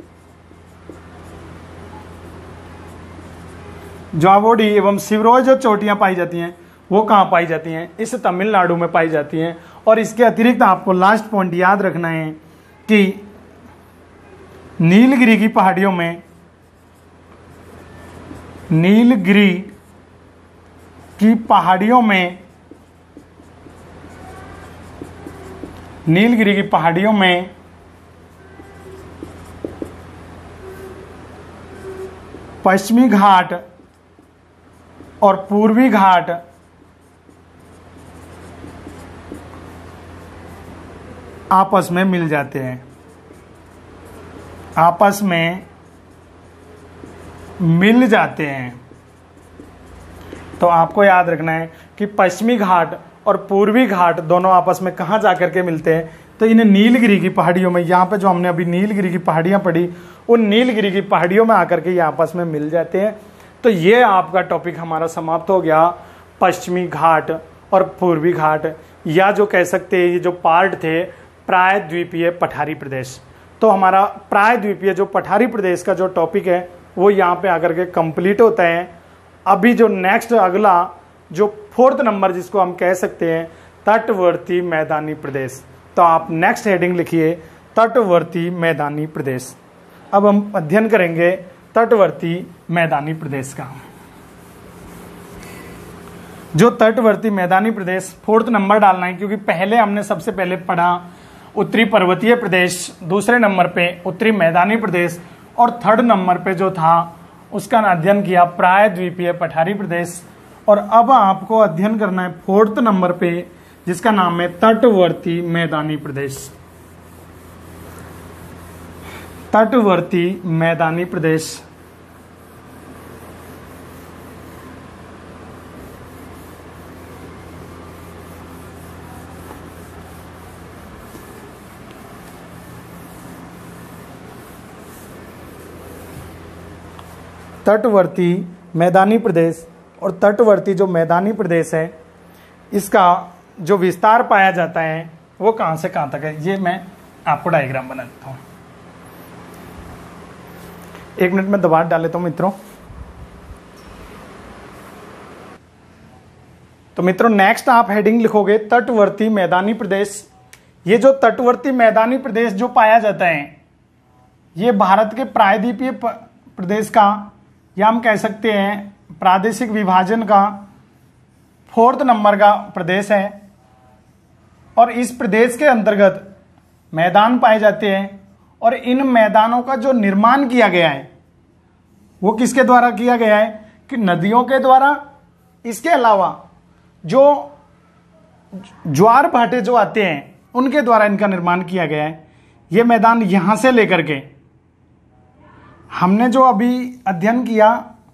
जावोडी एवं शिवरॉय जो चोटियां पाई जाती हैं वो कहां पाई जाती हैं? इस तमिलनाडु में पाई जाती हैं। और इसके अतिरिक्त आपको लास्ट पॉइंट याद रखना है कि नीलगिरी की पहाड़ियों में, नीलगिरी की पहाड़ियों में नीलगिरी की पहाड़ियों में पश्चिमी घाट और पूर्वी घाट आपस में मिल जाते हैं, आपस में मिल जाते हैं। तो आपको याद रखना है कि पश्चिमी घाट और पूर्वी घाट दोनों आपस में कहाँ जाकर के मिलते हैं, तो इन नीलगिरी की पहाड़ियों में। यहाँ पे जो हमने अभी नीलगिरी की पहाड़ियाँ पढ़ी, उन नीलगिरी की पहाड़ियों में आकर के ये आपस में मिल जाते हैं। तो ये आपका टॉपिक हमारा समाप्त हो गया, पश्चिमी घाट और पूर्वी घाट, या जो कह सकते हैं ये जो पार्ट थे प्रायद्वीपीय पठारी प्रदेश। तो हमारा प्रायद्वीपीय जो पठारी प्रदेश का जो टॉपिक है वो यहाँ पे आकर के कंप्लीट होता है। अभी जो नेक्स्ट अगला जो फोर्थ नंबर जिसको हम कह सकते हैं तटवर्ती मैदानी प्रदेश, तो आप नेक्स्ट हेडिंग लिखिए तटवर्ती मैदानी प्रदेश। अब हम अध्ययन करेंगे तटवर्ती मैदानी प्रदेश का। जो तटवर्ती मैदानी प्रदेश, फोर्थ नंबर डालना है क्योंकि पहले हमने सबसे पहले पढ़ा उत्तरी पर्वतीय प्रदेश, दूसरे नंबर पे उत्तरी मैदानी प्रदेश, और थर्ड नंबर पे जो था उसका अध्ययन किया प्रायद्वीपीय पठारी प्रदेश। और अब आपको अध्ययन करना है फोर्थ नंबर पे जिसका नाम है तटवर्ती मैदानी प्रदेश। तटवर्ती मैदानी प्रदेश तटवर्ती मैदानी प्रदेश और तटवर्ती जो मैदानी प्रदेश है इसका जो विस्तार पाया जाता है वो कहां से कहां तक है, ये मैं आपको डायग्राम बना देता हूं। एक मिनट में दबा डाल लेता हूं मित्रों। तो मित्रों नेक्स्ट आप हेडिंग लिखोगे तटवर्ती मैदानी प्रदेश। ये जो तटवर्ती मैदानी प्रदेश जो पाया जाता है ये भारत के प्रायद्वीपीय प्रदेश का, या हम कह सकते हैं प्रादेशिक विभाजन का फोर्थ नंबर का प्रदेश है। और इस प्रदेश के अंतर्गत मैदान पाए जाते हैं और इन मैदानों का जो निर्माण किया गया है वो किसके द्वारा किया गया है कि नदियों के द्वारा। इसके अलावा जो ज्वार भाटे जो आते हैं उनके द्वारा इनका निर्माण किया गया है। ये मैदान यहां से लेकर के हमने जो अभी अध्ययन किया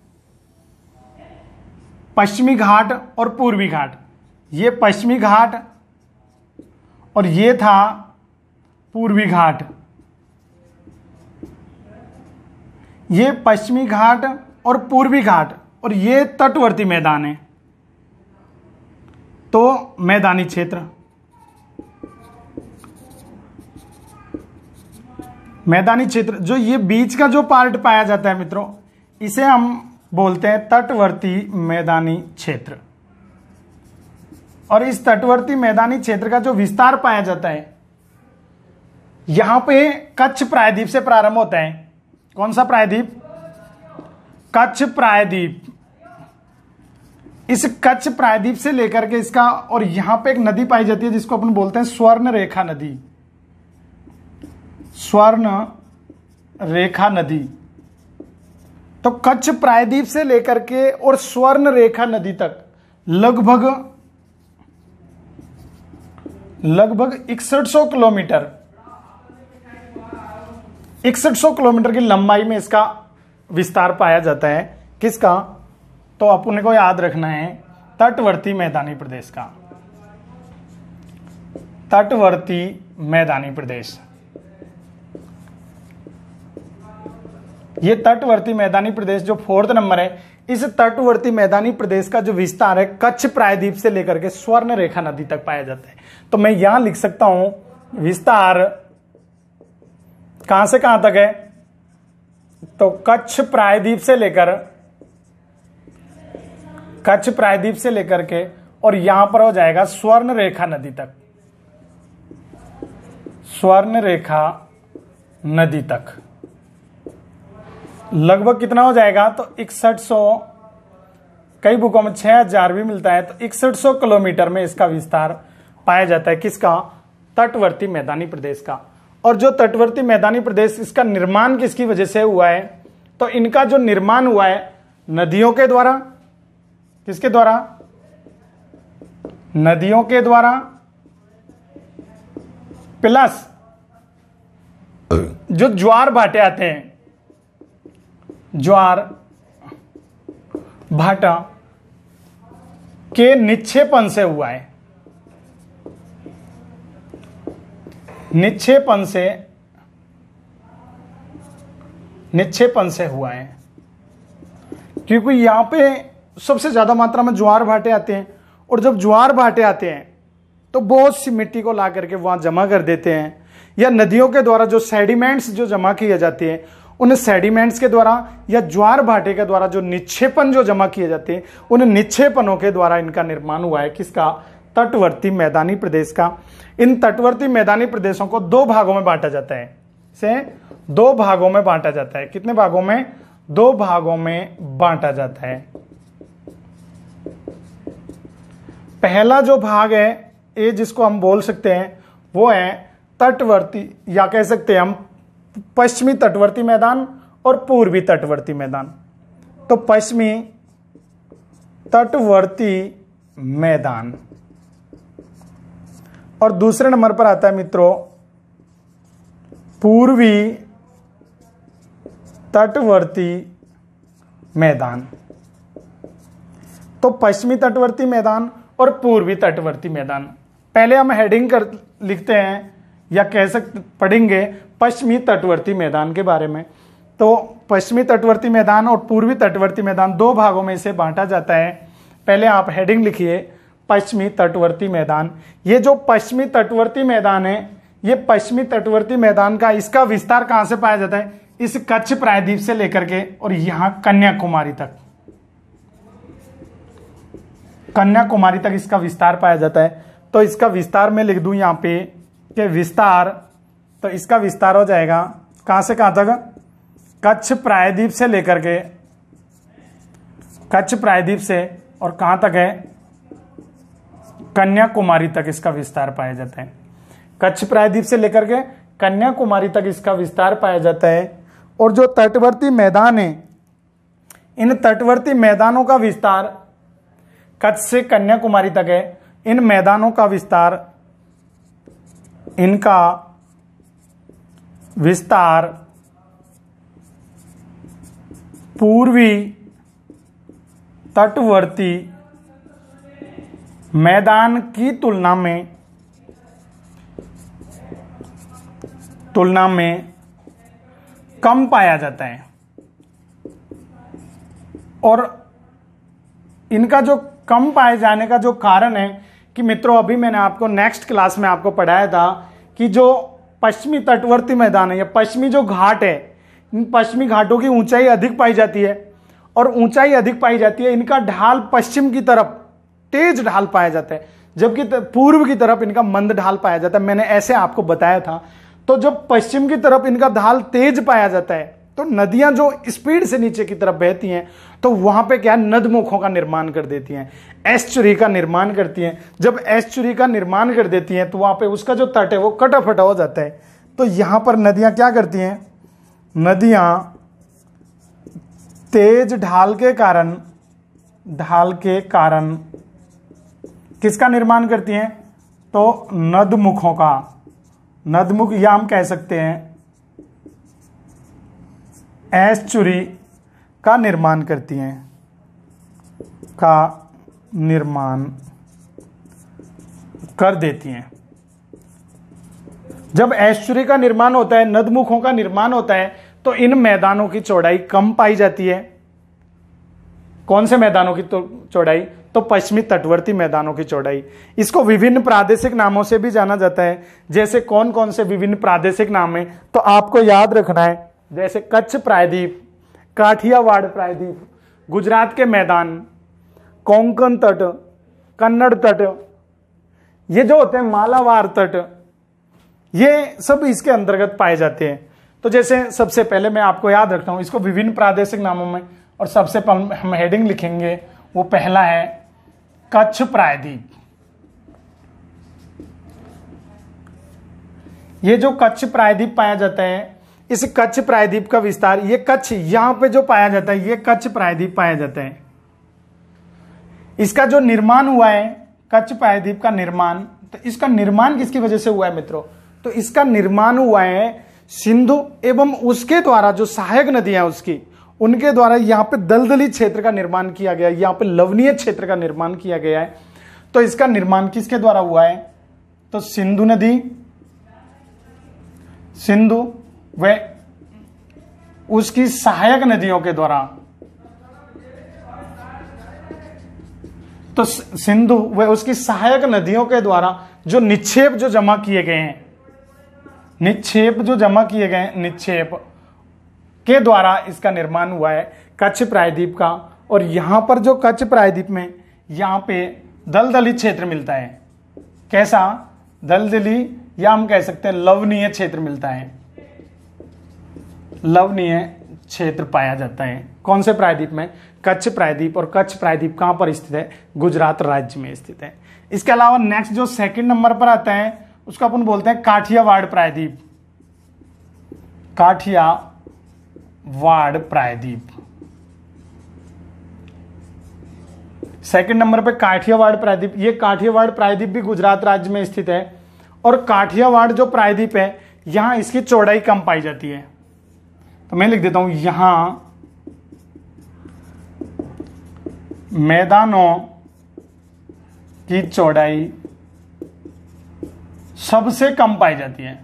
पश्चिमी घाट और पूर्वी घाट, ये पश्चिमी घाट और ये था पूर्वी घाट। ये पश्चिमी घाट और पूर्वी घाट और ये तटवर्ती मैदान है। तो मैदानी क्षेत्र, मैदानी क्षेत्र जो ये बीच का जो पार्ट पाया जाता है मित्रों, इसे हम बोलते हैं तटवर्ती मैदानी क्षेत्र। और इस तटवर्ती मैदानी क्षेत्र का जो विस्तार पाया जाता है यहां पे कच्छ प्रायद्वीप से प्रारंभ होता है। कौन सा प्रायद्वीप? कच्छ प्रायद्वीप। इस कच्छ प्रायद्वीप से लेकर के इसका, और यहां पे एक नदी पाई जाती है जिसको अपन बोलते हैं स्वर्ण रेखा नदी। स्वर्ण रेखा नदी। तो कच्छ प्रायद्वीप से लेकर के और स्वर्ण रेखा नदी तक लगभग लगभग इकसठ सौ किलोमीटर इकसठ सौ किलोमीटर की लंबाई में इसका विस्तार पाया जाता है। किसका? तो अपने को याद रखना है तटवर्ती मैदानी प्रदेश का। तटवर्ती मैदानी प्रदेश, ये तटवर्ती मैदानी प्रदेश जो फोर्थ नंबर है, इस तटवर्ती मैदानी प्रदेश का जो विस्तार है कच्छ प्रायद्वीप से लेकर के स्वर्ण रेखा नदी तक पाया जाता है। तो मैं यहां लिख सकता हूं विस्तार कहां से कहां तक है, तो कच्छ प्रायद्वीप से लेकर कच्छ प्रायद्वीप से लेकर के और यहां पर हो जाएगा स्वर्ण रेखा नदी तक। स्वर्ण रेखा नदी तक लगभग कितना हो जाएगा, तो इकसठ सौ, कई बुकों में छह हजार भी मिलता है, तो इकसठ सौ किलोमीटर में इसका विस्तार पाया जाता है। किसका? तटवर्ती मैदानी प्रदेश का। और जो तटवर्ती मैदानी प्रदेश, इसका निर्माण किसकी वजह से हुआ है, तो इनका जो निर्माण हुआ है नदियों के द्वारा। किसके द्वारा? नदियों के द्वारा, प्लस जो ज्वार भाटे आते हैं, ज्वार भाटा के निक्षेपण से हुआ है, निक्षेपण से निक्षेपण से हुआ है, क्योंकि यहां पे सबसे ज्यादा मात्रा में ज्वार भाटे आते हैं, और जब ज्वार भाटे आते हैं तो बहुत सी मिट्टी को ला करके वहां जमा कर देते हैं, या नदियों के द्वारा जो सेडिमेंट्स जो जमा किए जाते हैं उन सेडिमेंट्स के द्वारा, या ज्वार भाटे के द्वारा जो निक्षेपण जो जमा किए जाते हैं उन निक्षेपणों के द्वारा इनका निर्माण हुआ है। किसका? तटवर्ती मैदानी प्रदेश का। इन तटवर्ती मैदानी प्रदेशों को दो भागों में बांटा जाता है, से दो भागों में बांटा जाता है। कितने भागों में? दो भागों में बांटा जाता है। पहला जो भाग है ये जिसको हम बोल सकते हैं वो है तटवर्ती, या कह सकते हैं हम पश्चिमी तटवर्ती मैदान और पूर्वी तटवर्ती मैदान। तो पश्चिमी तटवर्ती मैदान, और दूसरे नंबर पर आता है मित्रों पूर्वी तटवर्ती मैदान। तो पश्चिमी तटवर्ती मैदान और पूर्वी तटवर्ती मैदान, पहले हम हेडिंग कर लिखते हैं या कह सकते पढ़ेंगे पश्चिमी तटवर्ती मैदान के बारे में। तो पश्चिमी तटवर्ती मैदान और पूर्वी तटवर्ती मैदान दो भागों में इसे बांटा जाता है। पहले आप हेडिंग लिखिए पश्चिमी तटवर्ती मैदान। ये जो पश्चिमी तटवर्ती मैदान है, ये पश्चिमी तटवर्ती मैदान का इसका विस्तार कहां से पाया जाता है? इस कच्छ प्रायद्वीप से लेकर के और यहां कन्याकुमारी तक, कन्याकुमारी तक इसका विस्तार पाया जाता है। तो इसका विस्तार मैं लिख दूं यहां पे कि विस्तार, तो इसका विस्तार हो जाएगा कहां से कहां तक? कच्छ प्रायद्वीप से लेकर के, कच्छ प्रायद्वीप से और कहां तक है? कन्याकुमारी तक इसका विस्तार पाया जाता है। कच्छ प्रायद्वीप से लेकर के कन्याकुमारी तक इसका विस्तार पाया जाता है। और जो तटवर्ती मैदान है, इन तटवर्ती मैदानों का विस्तार कच्छ से कन्याकुमारी तक है। इन मैदानों का विस्तार, इनका विस्तार पूर्वी तटवर्ती मैदान की तुलना में तुलना में कम पाया जाता है। और इनका जो कम पाए जाने का जो कारण है कि मित्रों, अभी मैंने आपको नेक्स्ट क्लास में आपको पढ़ाया था कि जो पश्चिमी तटवर्ती मैदान है या पश्चिमी जो घाट है, इन पश्चिमी घाटों की ऊंचाई अधिक पाई जाती है, और ऊंचाई अधिक पाई जाती है, इनका ढाल पश्चिम की तरफ तेज ढाल पाया जाता है, जबकि पूर्व की तरफ इनका मंद ढाल पाया जाता है। मैंने ऐसे आपको बताया था। तो जब पश्चिम की तरफ इनका ढाल तेज पाया जाता है तो नदियां जो स्पीड से नीचे की तरफ बहती हैं तो वहां पे क्या नदमुखों का निर्माण कर देती हैं, एस्चुरी का निर्माण करती हैं। जब एस्चुरी का निर्माण कर देती हैं तो वहां पे उसका जो तट है वो कटा फटा हो जाता है। तो यहां पर नदियां क्या करती हैं? नदियां तेज ढाल के कारण ढाल के कारण किसका निर्माण करती हैं? तो नदमुखों का, नदमुख या हम कह सकते हैं एस्चुरी का निर्माण करती हैं, का निर्माण कर देती हैं। जब एस्चुरी का निर्माण होता है, नदमुखों का निर्माण होता है, तो इन मैदानों की चौड़ाई कम पाई जाती है। कौन से मैदानों की तो चौड़ाई? तो पश्चिमी तटवर्ती मैदानों की चौड़ाई। इसको विभिन्न प्रादेशिक नामों से भी जाना जाता है। जैसे कौन कौन से विभिन्न प्रादेशिक नाम है तो आपको याद रखना है, जैसे कच्छ प्रायद्वीप, काठियावाड़ प्रायद्वीप, गुजरात के मैदान, कोंकण तट, कन्नड़ तट, ये जो होते हैं मालाबार तट, ये सब इसके अंतर्गत पाए जाते हैं। तो जैसे सबसे पहले मैं आपको याद रखता हूं इसको विभिन्न प्रादेशिक नामों में, और सबसे पहले हम हेडिंग लिखेंगे, वो पहला है कच्छ प्रायद्वीप। ये जो कच्छ प्रायद्वीप पाया जाता है, इस कच्छ प्रायद्वीप का विस्तार, ये कच्छ यहां पे जो पाया जाता है ये कच्छ प्रायद्वीप पाया जाता है। इसका जो निर्माण हुआ है, कच्छ प्रायद्वीप का निर्माण, तो इसका निर्माण किसकी वजह से हुआ है मित्रों? तो इसका निर्माण हुआ है सिंधु एवं उसके द्वारा जो सहायक नदियां उसकी, उनके द्वारा यहाँ पे दलदली क्षेत्र का निर्माण किया गया, यहाँ पे लवणीय क्षेत्र का निर्माण किया गया है। तो इसका निर्माण किसके द्वारा हुआ है? तो सिंधु नदी, सिंधु व उसकी सहायक नदियों के द्वारा। तो सिंधु व उसकी सहायक नदियों के द्वारा जो निक्षेप जो जमा किए गए हैं, निक्षेप जो जमा किए गए हैं, निक्षेप के द्वारा इसका निर्माण हुआ है कच्छ प्रायद्वीप का। और यहां पर जो कच्छ प्रायद्वीप में यहां पे दलदली क्षेत्र मिलता है। कैसा? दलदली, या हम कह सकते हैं लवणीय क्षेत्र मिलता है, लवणीय क्षेत्र पाया जाता है। कौन से प्रायद्वीप में? कच्छ प्रायद्वीप। और कच्छ प्रायद्वीप कहां पर स्थित है? गुजरात राज्य में स्थित है। इसके अलावा नेक्स्ट जो सेकंड नंबर पर आता है उसको अपन बोलते हैं काठियावाड़ प्रायद्वीप। काठियावाड़ प्रायद्वीप सेकंड नंबर पे काठियावाड़ प्रायद्वीप। ये काठियावाड़ प्रायद्वीप भी गुजरात राज्य में स्थित है। और काठियावाड़ जो प्रायद्वीप है यहां इसकी चौड़ाई कम पाई जाती है। तो मैं लिख देता हूं यहां मैदानों की चौड़ाई सबसे कम पाई जाती है,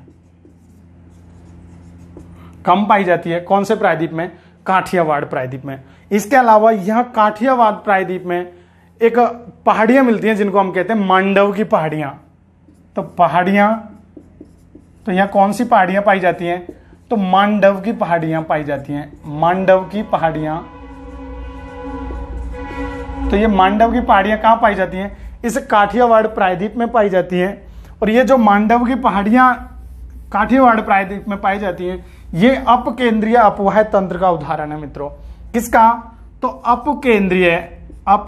कम पाई जाती है। कौन से प्रायद्वीप में? काठियावाड़ प्रायद्वीप में। इसके अलावा यहां काठियावाड़ प्रायद्वीप में एक पहाड़ियां मिलती हैं जिनको हम कहते हैं मांडव की पहाड़ियां। तो पहाड़ियां, तो यहां कौन सी पहाड़ियां पाई जाती हैं? तो मांडव की पहाड़ियां पाई जाती हैं, मांडव की पहाड़ियां। तो ये मांडव की पहाड़ियां कहां पाई जाती हैं? इस काठियावाड़ प्रायद्वीप में पाई जाती हैं। और ये जो मांडव की पहाड़ियां काठियावाड़ प्रायद्वीप में पाई जाती हैं, ये अपकेंद्रीय अपवाह तंत्र का उदाहरण है मित्रों। किसका? तो अपकेंद्रीय अप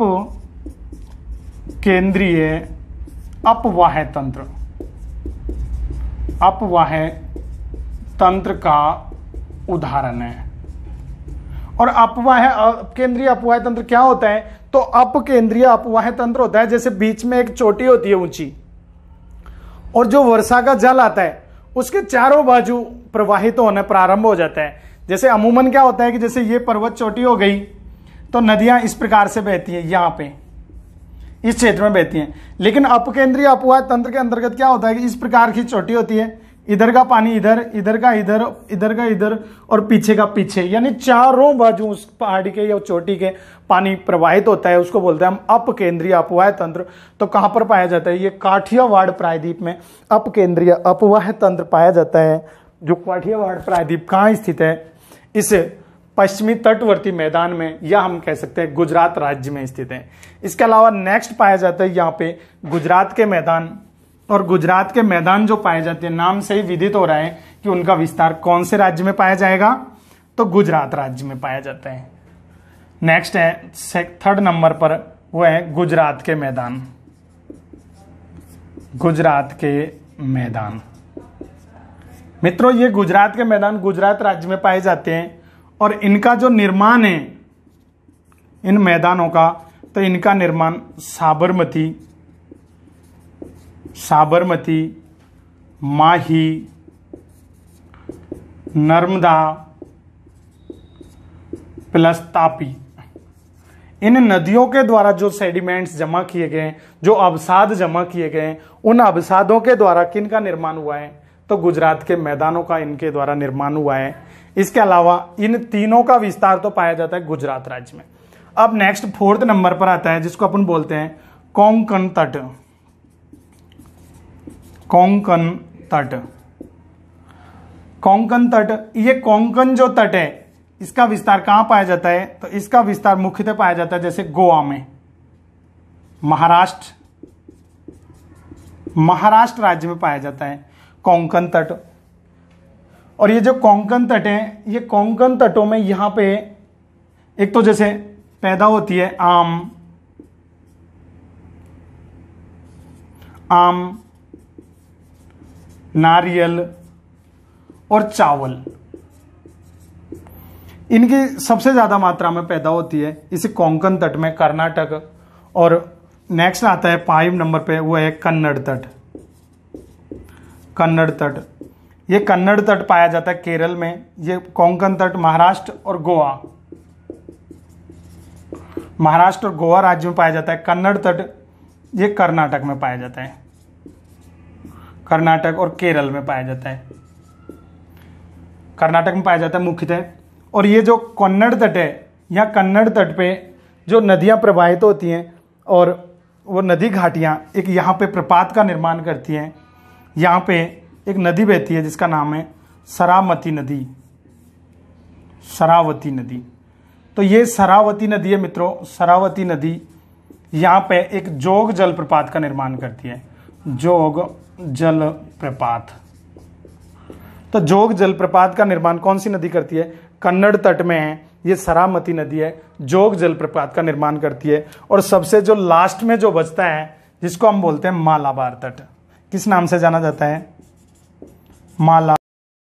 केंद्रीय अपवाह तंत्र, अपवाह तंत्र का उदाहरण है। और अपवाह केंद्रीय अपवाह तंत्र क्या होता है? तो अपकेंद्रीय अपवाह तंत्र होता है जैसे बीच में एक चोटी होती है ऊंची, और जो वर्षा का जल आता है उसके चारों बाजू प्रवाहित होने प्रारंभ हो जाता है। जैसे अमूमन क्या होता है कि जैसे ये पर्वत चोटी हो गई तो नदियां इस प्रकार से बहती हैं, यहां पे इस क्षेत्र में बहती हैं। लेकिन अपकेंद्रीय अपवाह तंत्र के अंतर्गत क्या होता है कि इस प्रकार की चोटी होती है, इधर का पानी इधर, इधर का इधर, इधर का इधर और पीछे का पीछे, यानी चारों बाजू उस पहाड़ी के या चोटी के पानी प्रवाहित होता है। उसको बोलते हैं हम अपकेंद्रीय अपवाह तंत्र। तो कहां पर पाया जाता है? ये काठियावाड़ प्रायद्वीप में अपकेंद्रीय अपवाह तंत्र पाया जाता है। जो काठियावाड़ प्रायद्वीप कहां स्थित है? इस पश्चिमी तटवर्ती मैदान में, या हम कह सकते हैं गुजरात राज्य में स्थित है। इसके अलावा नेक्स्ट पाया जाता है यहाँ पे गुजरात के मैदान। और गुजरात के मैदान जो पाए जाते हैं, नाम से ही विदित हो रहा है कि उनका विस्तार कौन से राज्य में पाया जाएगा? तो गुजरात राज्य में पाया जाता है। नेक्स्ट है थर्ड नंबर पर, वो है गुजरात के मैदान। गुजरात के मैदान मित्रों, ये गुजरात के मैदान गुजरात राज्य में पाए जाते हैं। और इनका जो निर्माण है इन मैदानों का, तो इनका निर्माण साबरमती, साबरमती, माही, नर्मदा प्लस तापी, इन नदियों के द्वारा जो सेडिमेंट्स जमा किए गए, जो अवसाद जमा किए गए, उन अवसादों के द्वारा किन का निर्माण हुआ है? तो गुजरात के मैदानों का इनके द्वारा निर्माण हुआ है। इसके अलावा इन तीनों का विस्तार तो पाया जाता है गुजरात राज्य में। अब नेक्स्ट फोर्थ नंबर पर आता है जिसको अपन बोलते हैं कोंकण तट। कोंकण तट, कोंकण तट, ये कोंकण जो तट है इसका विस्तार कहां पाया जाता है? तो इसका विस्तार मुख्यतः पाया जाता है जैसे गोवा में, महाराष्ट्र, महाराष्ट्र राज्य में पाया जाता है कोंकण तट। और ये जो कोंकण तट है, ये कोंकण तटों में यहां पे एक तो जैसे पैदा होती है आम, आम, नारियल और चावल, इनकी सबसे ज्यादा मात्रा में पैदा होती है इस कोंकण तट में, कर्नाटक। और नेक्स्ट आता है फाइव नंबर पे, वो है कन्नड़ तट। कन्नड़ तट, ये कन्नड़ तट पाया जाता है केरल में, ये कोंकण तट महाराष्ट्र और गोवा, महाराष्ट्र और गोवा राज्य में पाया जाता है। कन्नड़ तट ये कर्नाटक में पाया जाता है, कर्नाटक और केरल में पाया जाता है, कर्नाटक में पाया जाता है मुख्यतः। और ये जो कन्नड़ तट है, यहाँ कन्नड़ तट पे जो नदियाँ प्रवाहित होती हैं और वो नदी घाटियाँ एक यहाँ पे प्रपात का निर्माण करती हैं। यहाँ पे एक नदी बहती है जिसका नाम है शरावती नदी, शरावती नदी। तो ये शरावती नदी है मित्रों, शरावती नदी यहाँ पे एक जोग जलप्रपात का निर्माण करती है, जोग जलप्रपात। तो जोग जलप्रपात का निर्माण कौन सी नदी करती है? कन्नड़ तट में है, ये शरावती नदी है, जोग जलप्रपात का निर्माण करती है। और सबसे जो लास्ट में जो बचता है जिसको हम बोलते हैं मालाबार तट, किस नाम से जाना जाता है? माला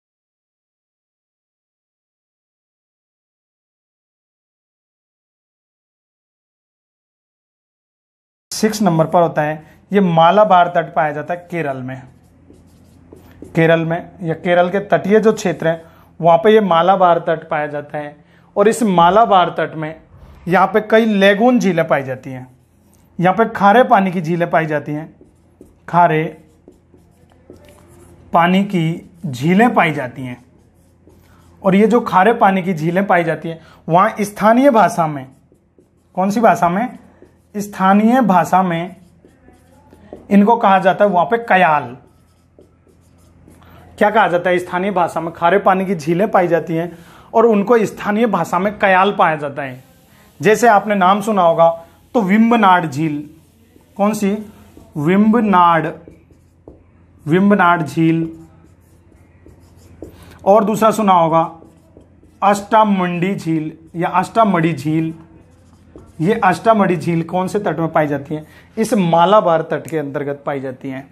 सिक्स नंबर पर होता है, ये मालाबार तट पाया जाता है केरल में, केरल में या केरल के तटीय जो क्षेत्र है वहां पे ये मालाबार तट पाया जाता है। और इस मालाबार तट में यहाँ पे कई लेगून झीलें पाई जाती हैं, यहाँ पे खारे पानी की झीलें पाई जाती हैं, खारे पानी की झीलें पाई जाती हैं। और ये जो खारे पानी की झीलें पाई जाती हैं वहाँ स्थानीय भाषा में, कौन सी भाषा में? स्थानीय भाषा में इनको कहा जाता है वहां पे कयाल। क्या कहा जाता है स्थानीय भाषा में? खारे पानी की झीलें पाई जाती हैं और उनको स्थानीय भाषा में कयाल पाया जाता है। जैसे आपने नाम सुना होगा तो विम्बनाड झील, कौन सी? विम्बनाड, विम्बनाड झील। और दूसरा सुना होगा अष्टामंडी झील या अष्टामढ़ी झील। ये अष्टामढ़ी झील कौन से तट में पाई जाती है? इस मालाबार तट के अंतर्गत पाई जाती हैं।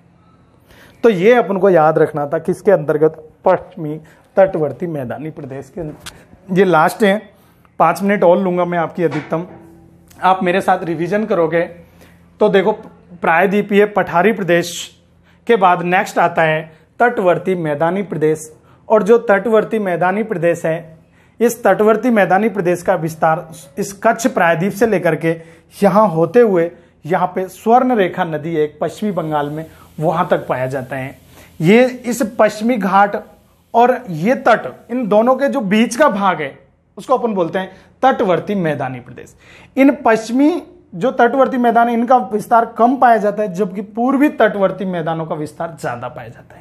तो ये अपन को याद रखना था किसके अंतर्गत? पश्चिमी तटवर्ती मैदानी प्रदेश के। ये लास्ट है, पाँच मिनट और लूंगा मैं आपकी अधिकतम। आप मेरे साथ रिवीजन करोगे तो देखो प्रायद्वीपीय पठारी प्रदेश के बाद नेक्स्ट आता है तटवर्ती मैदानी प्रदेश। और जो तटवर्ती मैदानी प्रदेश है, इस तटवर्ती मैदानी प्रदेश का विस्तार इस कच्छ प्रायद्वीप से लेकर के यहाँ होते हुए यहाँ पे स्वर्ण रेखा नदी है एक पश्चिमी बंगाल में, वहां तक पाया जाता है। ये इस पश्चिमी घाट और ये तट, इन दोनों के जो बीच का भाग है उसको अपन बोलते हैं तटवर्ती मैदानी प्रदेश। इन पश्चिमी जो तटवर्ती मैदान है इनका विस्तार कम पाया जाता है, जबकि पूर्वी तटवर्ती मैदानों का विस्तार ज्यादा पाया जाता है।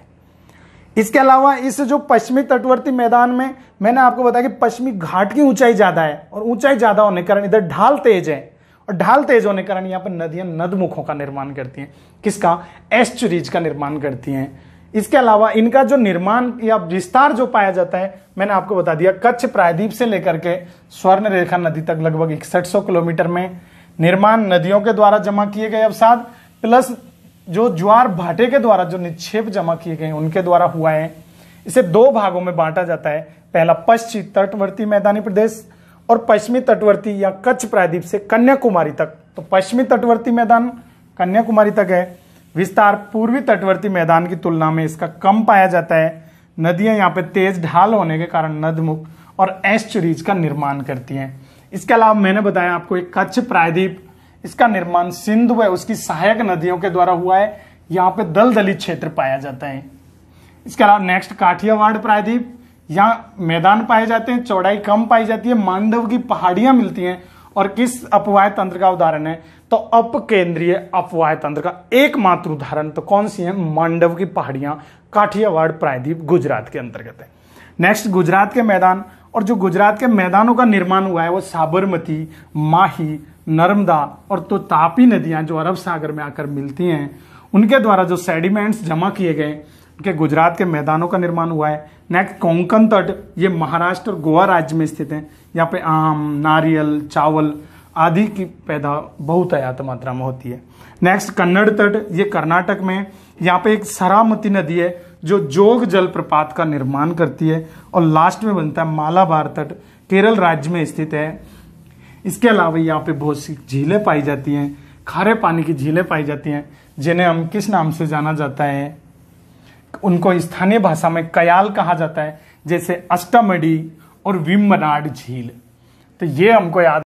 इसके अलावा इस जो पश्चिमी तटवर्ती मैदान में मैंने आपको बताया कि पश्चिमी घाट की ऊंचाई ज्यादा है और ऊंचाई ज्यादा होने के कारण इधर ढाल तेज है और ढाल तेज होने के कारण यहाँ पर नदियां नदमुखों का निर्माण करती हैं। किसका? एस्चुरीज का निर्माण करती हैं। इसके अलावा इनका जो निर्माण या विस्तार जो पाया जाता है मैंने आपको बता दिया, कच्छ प्रायद्वीप से लेकर के स्वर्ण रेखा नदी तक लगभग इकसठ सौ किलोमीटर में निर्माण नदियों के द्वारा जमा किए गए अवसाद प्लस जो ज्वार भाटे के द्वारा जो निक्षेप जमा किए गए उनके द्वारा हुआ है। इसे दो भागों में बांटा जाता है, पहला पश्चिमी तटवर्ती मैदानी प्रदेश और पश्चिमी तटवर्ती या कच्छ प्रायद्वीप से कन्याकुमारी तक। तो पश्चिमी तटवर्ती मैदान कन्याकुमारी तक है। विस्तार पूर्वी तटवर्ती मैदान की तुलना में इसका कम पाया जाता है। नदियां यहाँ पे तेज ढाल होने के कारण नदमुख और एस्चुरीज का निर्माण करती हैं। इसके अलावा मैंने बताया आपको एक कच्छ प्रायद्वीप, इसका निर्माण सिंधु व उसकी सहायक नदियों के द्वारा हुआ है। यहाँ पे दलदली क्षेत्र पाया जाता है। इसके अलावा नेक्स्ट काठियावाड़ प्रायद्वीप, यहाँ मैदान पाए जाते हैं, चौड़ाई कम पाई जाती है, मांडव की पहाड़ियां मिलती हैं। और किस अपवाय तंत्र का उदाहरण है? तो अपकेंद्रीय अपवाय तंत्र का एकमात्र उदाहरण तो कौन सी है? मांडव की पहाड़ियां, काठियावाड़ प्रायद्वीप गुजरात के अंतर्गत है। नेक्स्ट गुजरात के मैदान, और जो गुजरात के मैदानों का निर्माण हुआ है वो साबरमती, माही, नर्मदा और तो तापी नदियां जो अरब सागर में आकर मिलती हैं उनके द्वारा जो सेडिमेंट्स जमा किए गए उनके गुजरात के मैदानों का निर्माण हुआ है। नेक्स्ट कोंकण तट, ये महाराष्ट्र और गोवा राज्य में स्थित है। यहाँ पे आम, नारियल, चावल आदि की पैदा बहुतायत मात्रा में होती है। नेक्स्ट कन्नड़ तट, ये कर्नाटक में, यहाँ पे एक शरावती नदी है जो जोग जलप्रपात का निर्माण करती है। और लास्ट में बनता है मालाबार तट, केरल राज्य में स्थित है। इसके अलावा यहाँ पे बहुत सी झीलें पाई जाती हैं, खारे पानी की झीलें पाई जाती हैं, जिन्हें हम किस नाम से जाना जाता है? उनको स्थानीय भाषा में कयाल कहा जाता है, जैसे अष्टामढ़ी और विम्बनाड झील। तो ये हमको याद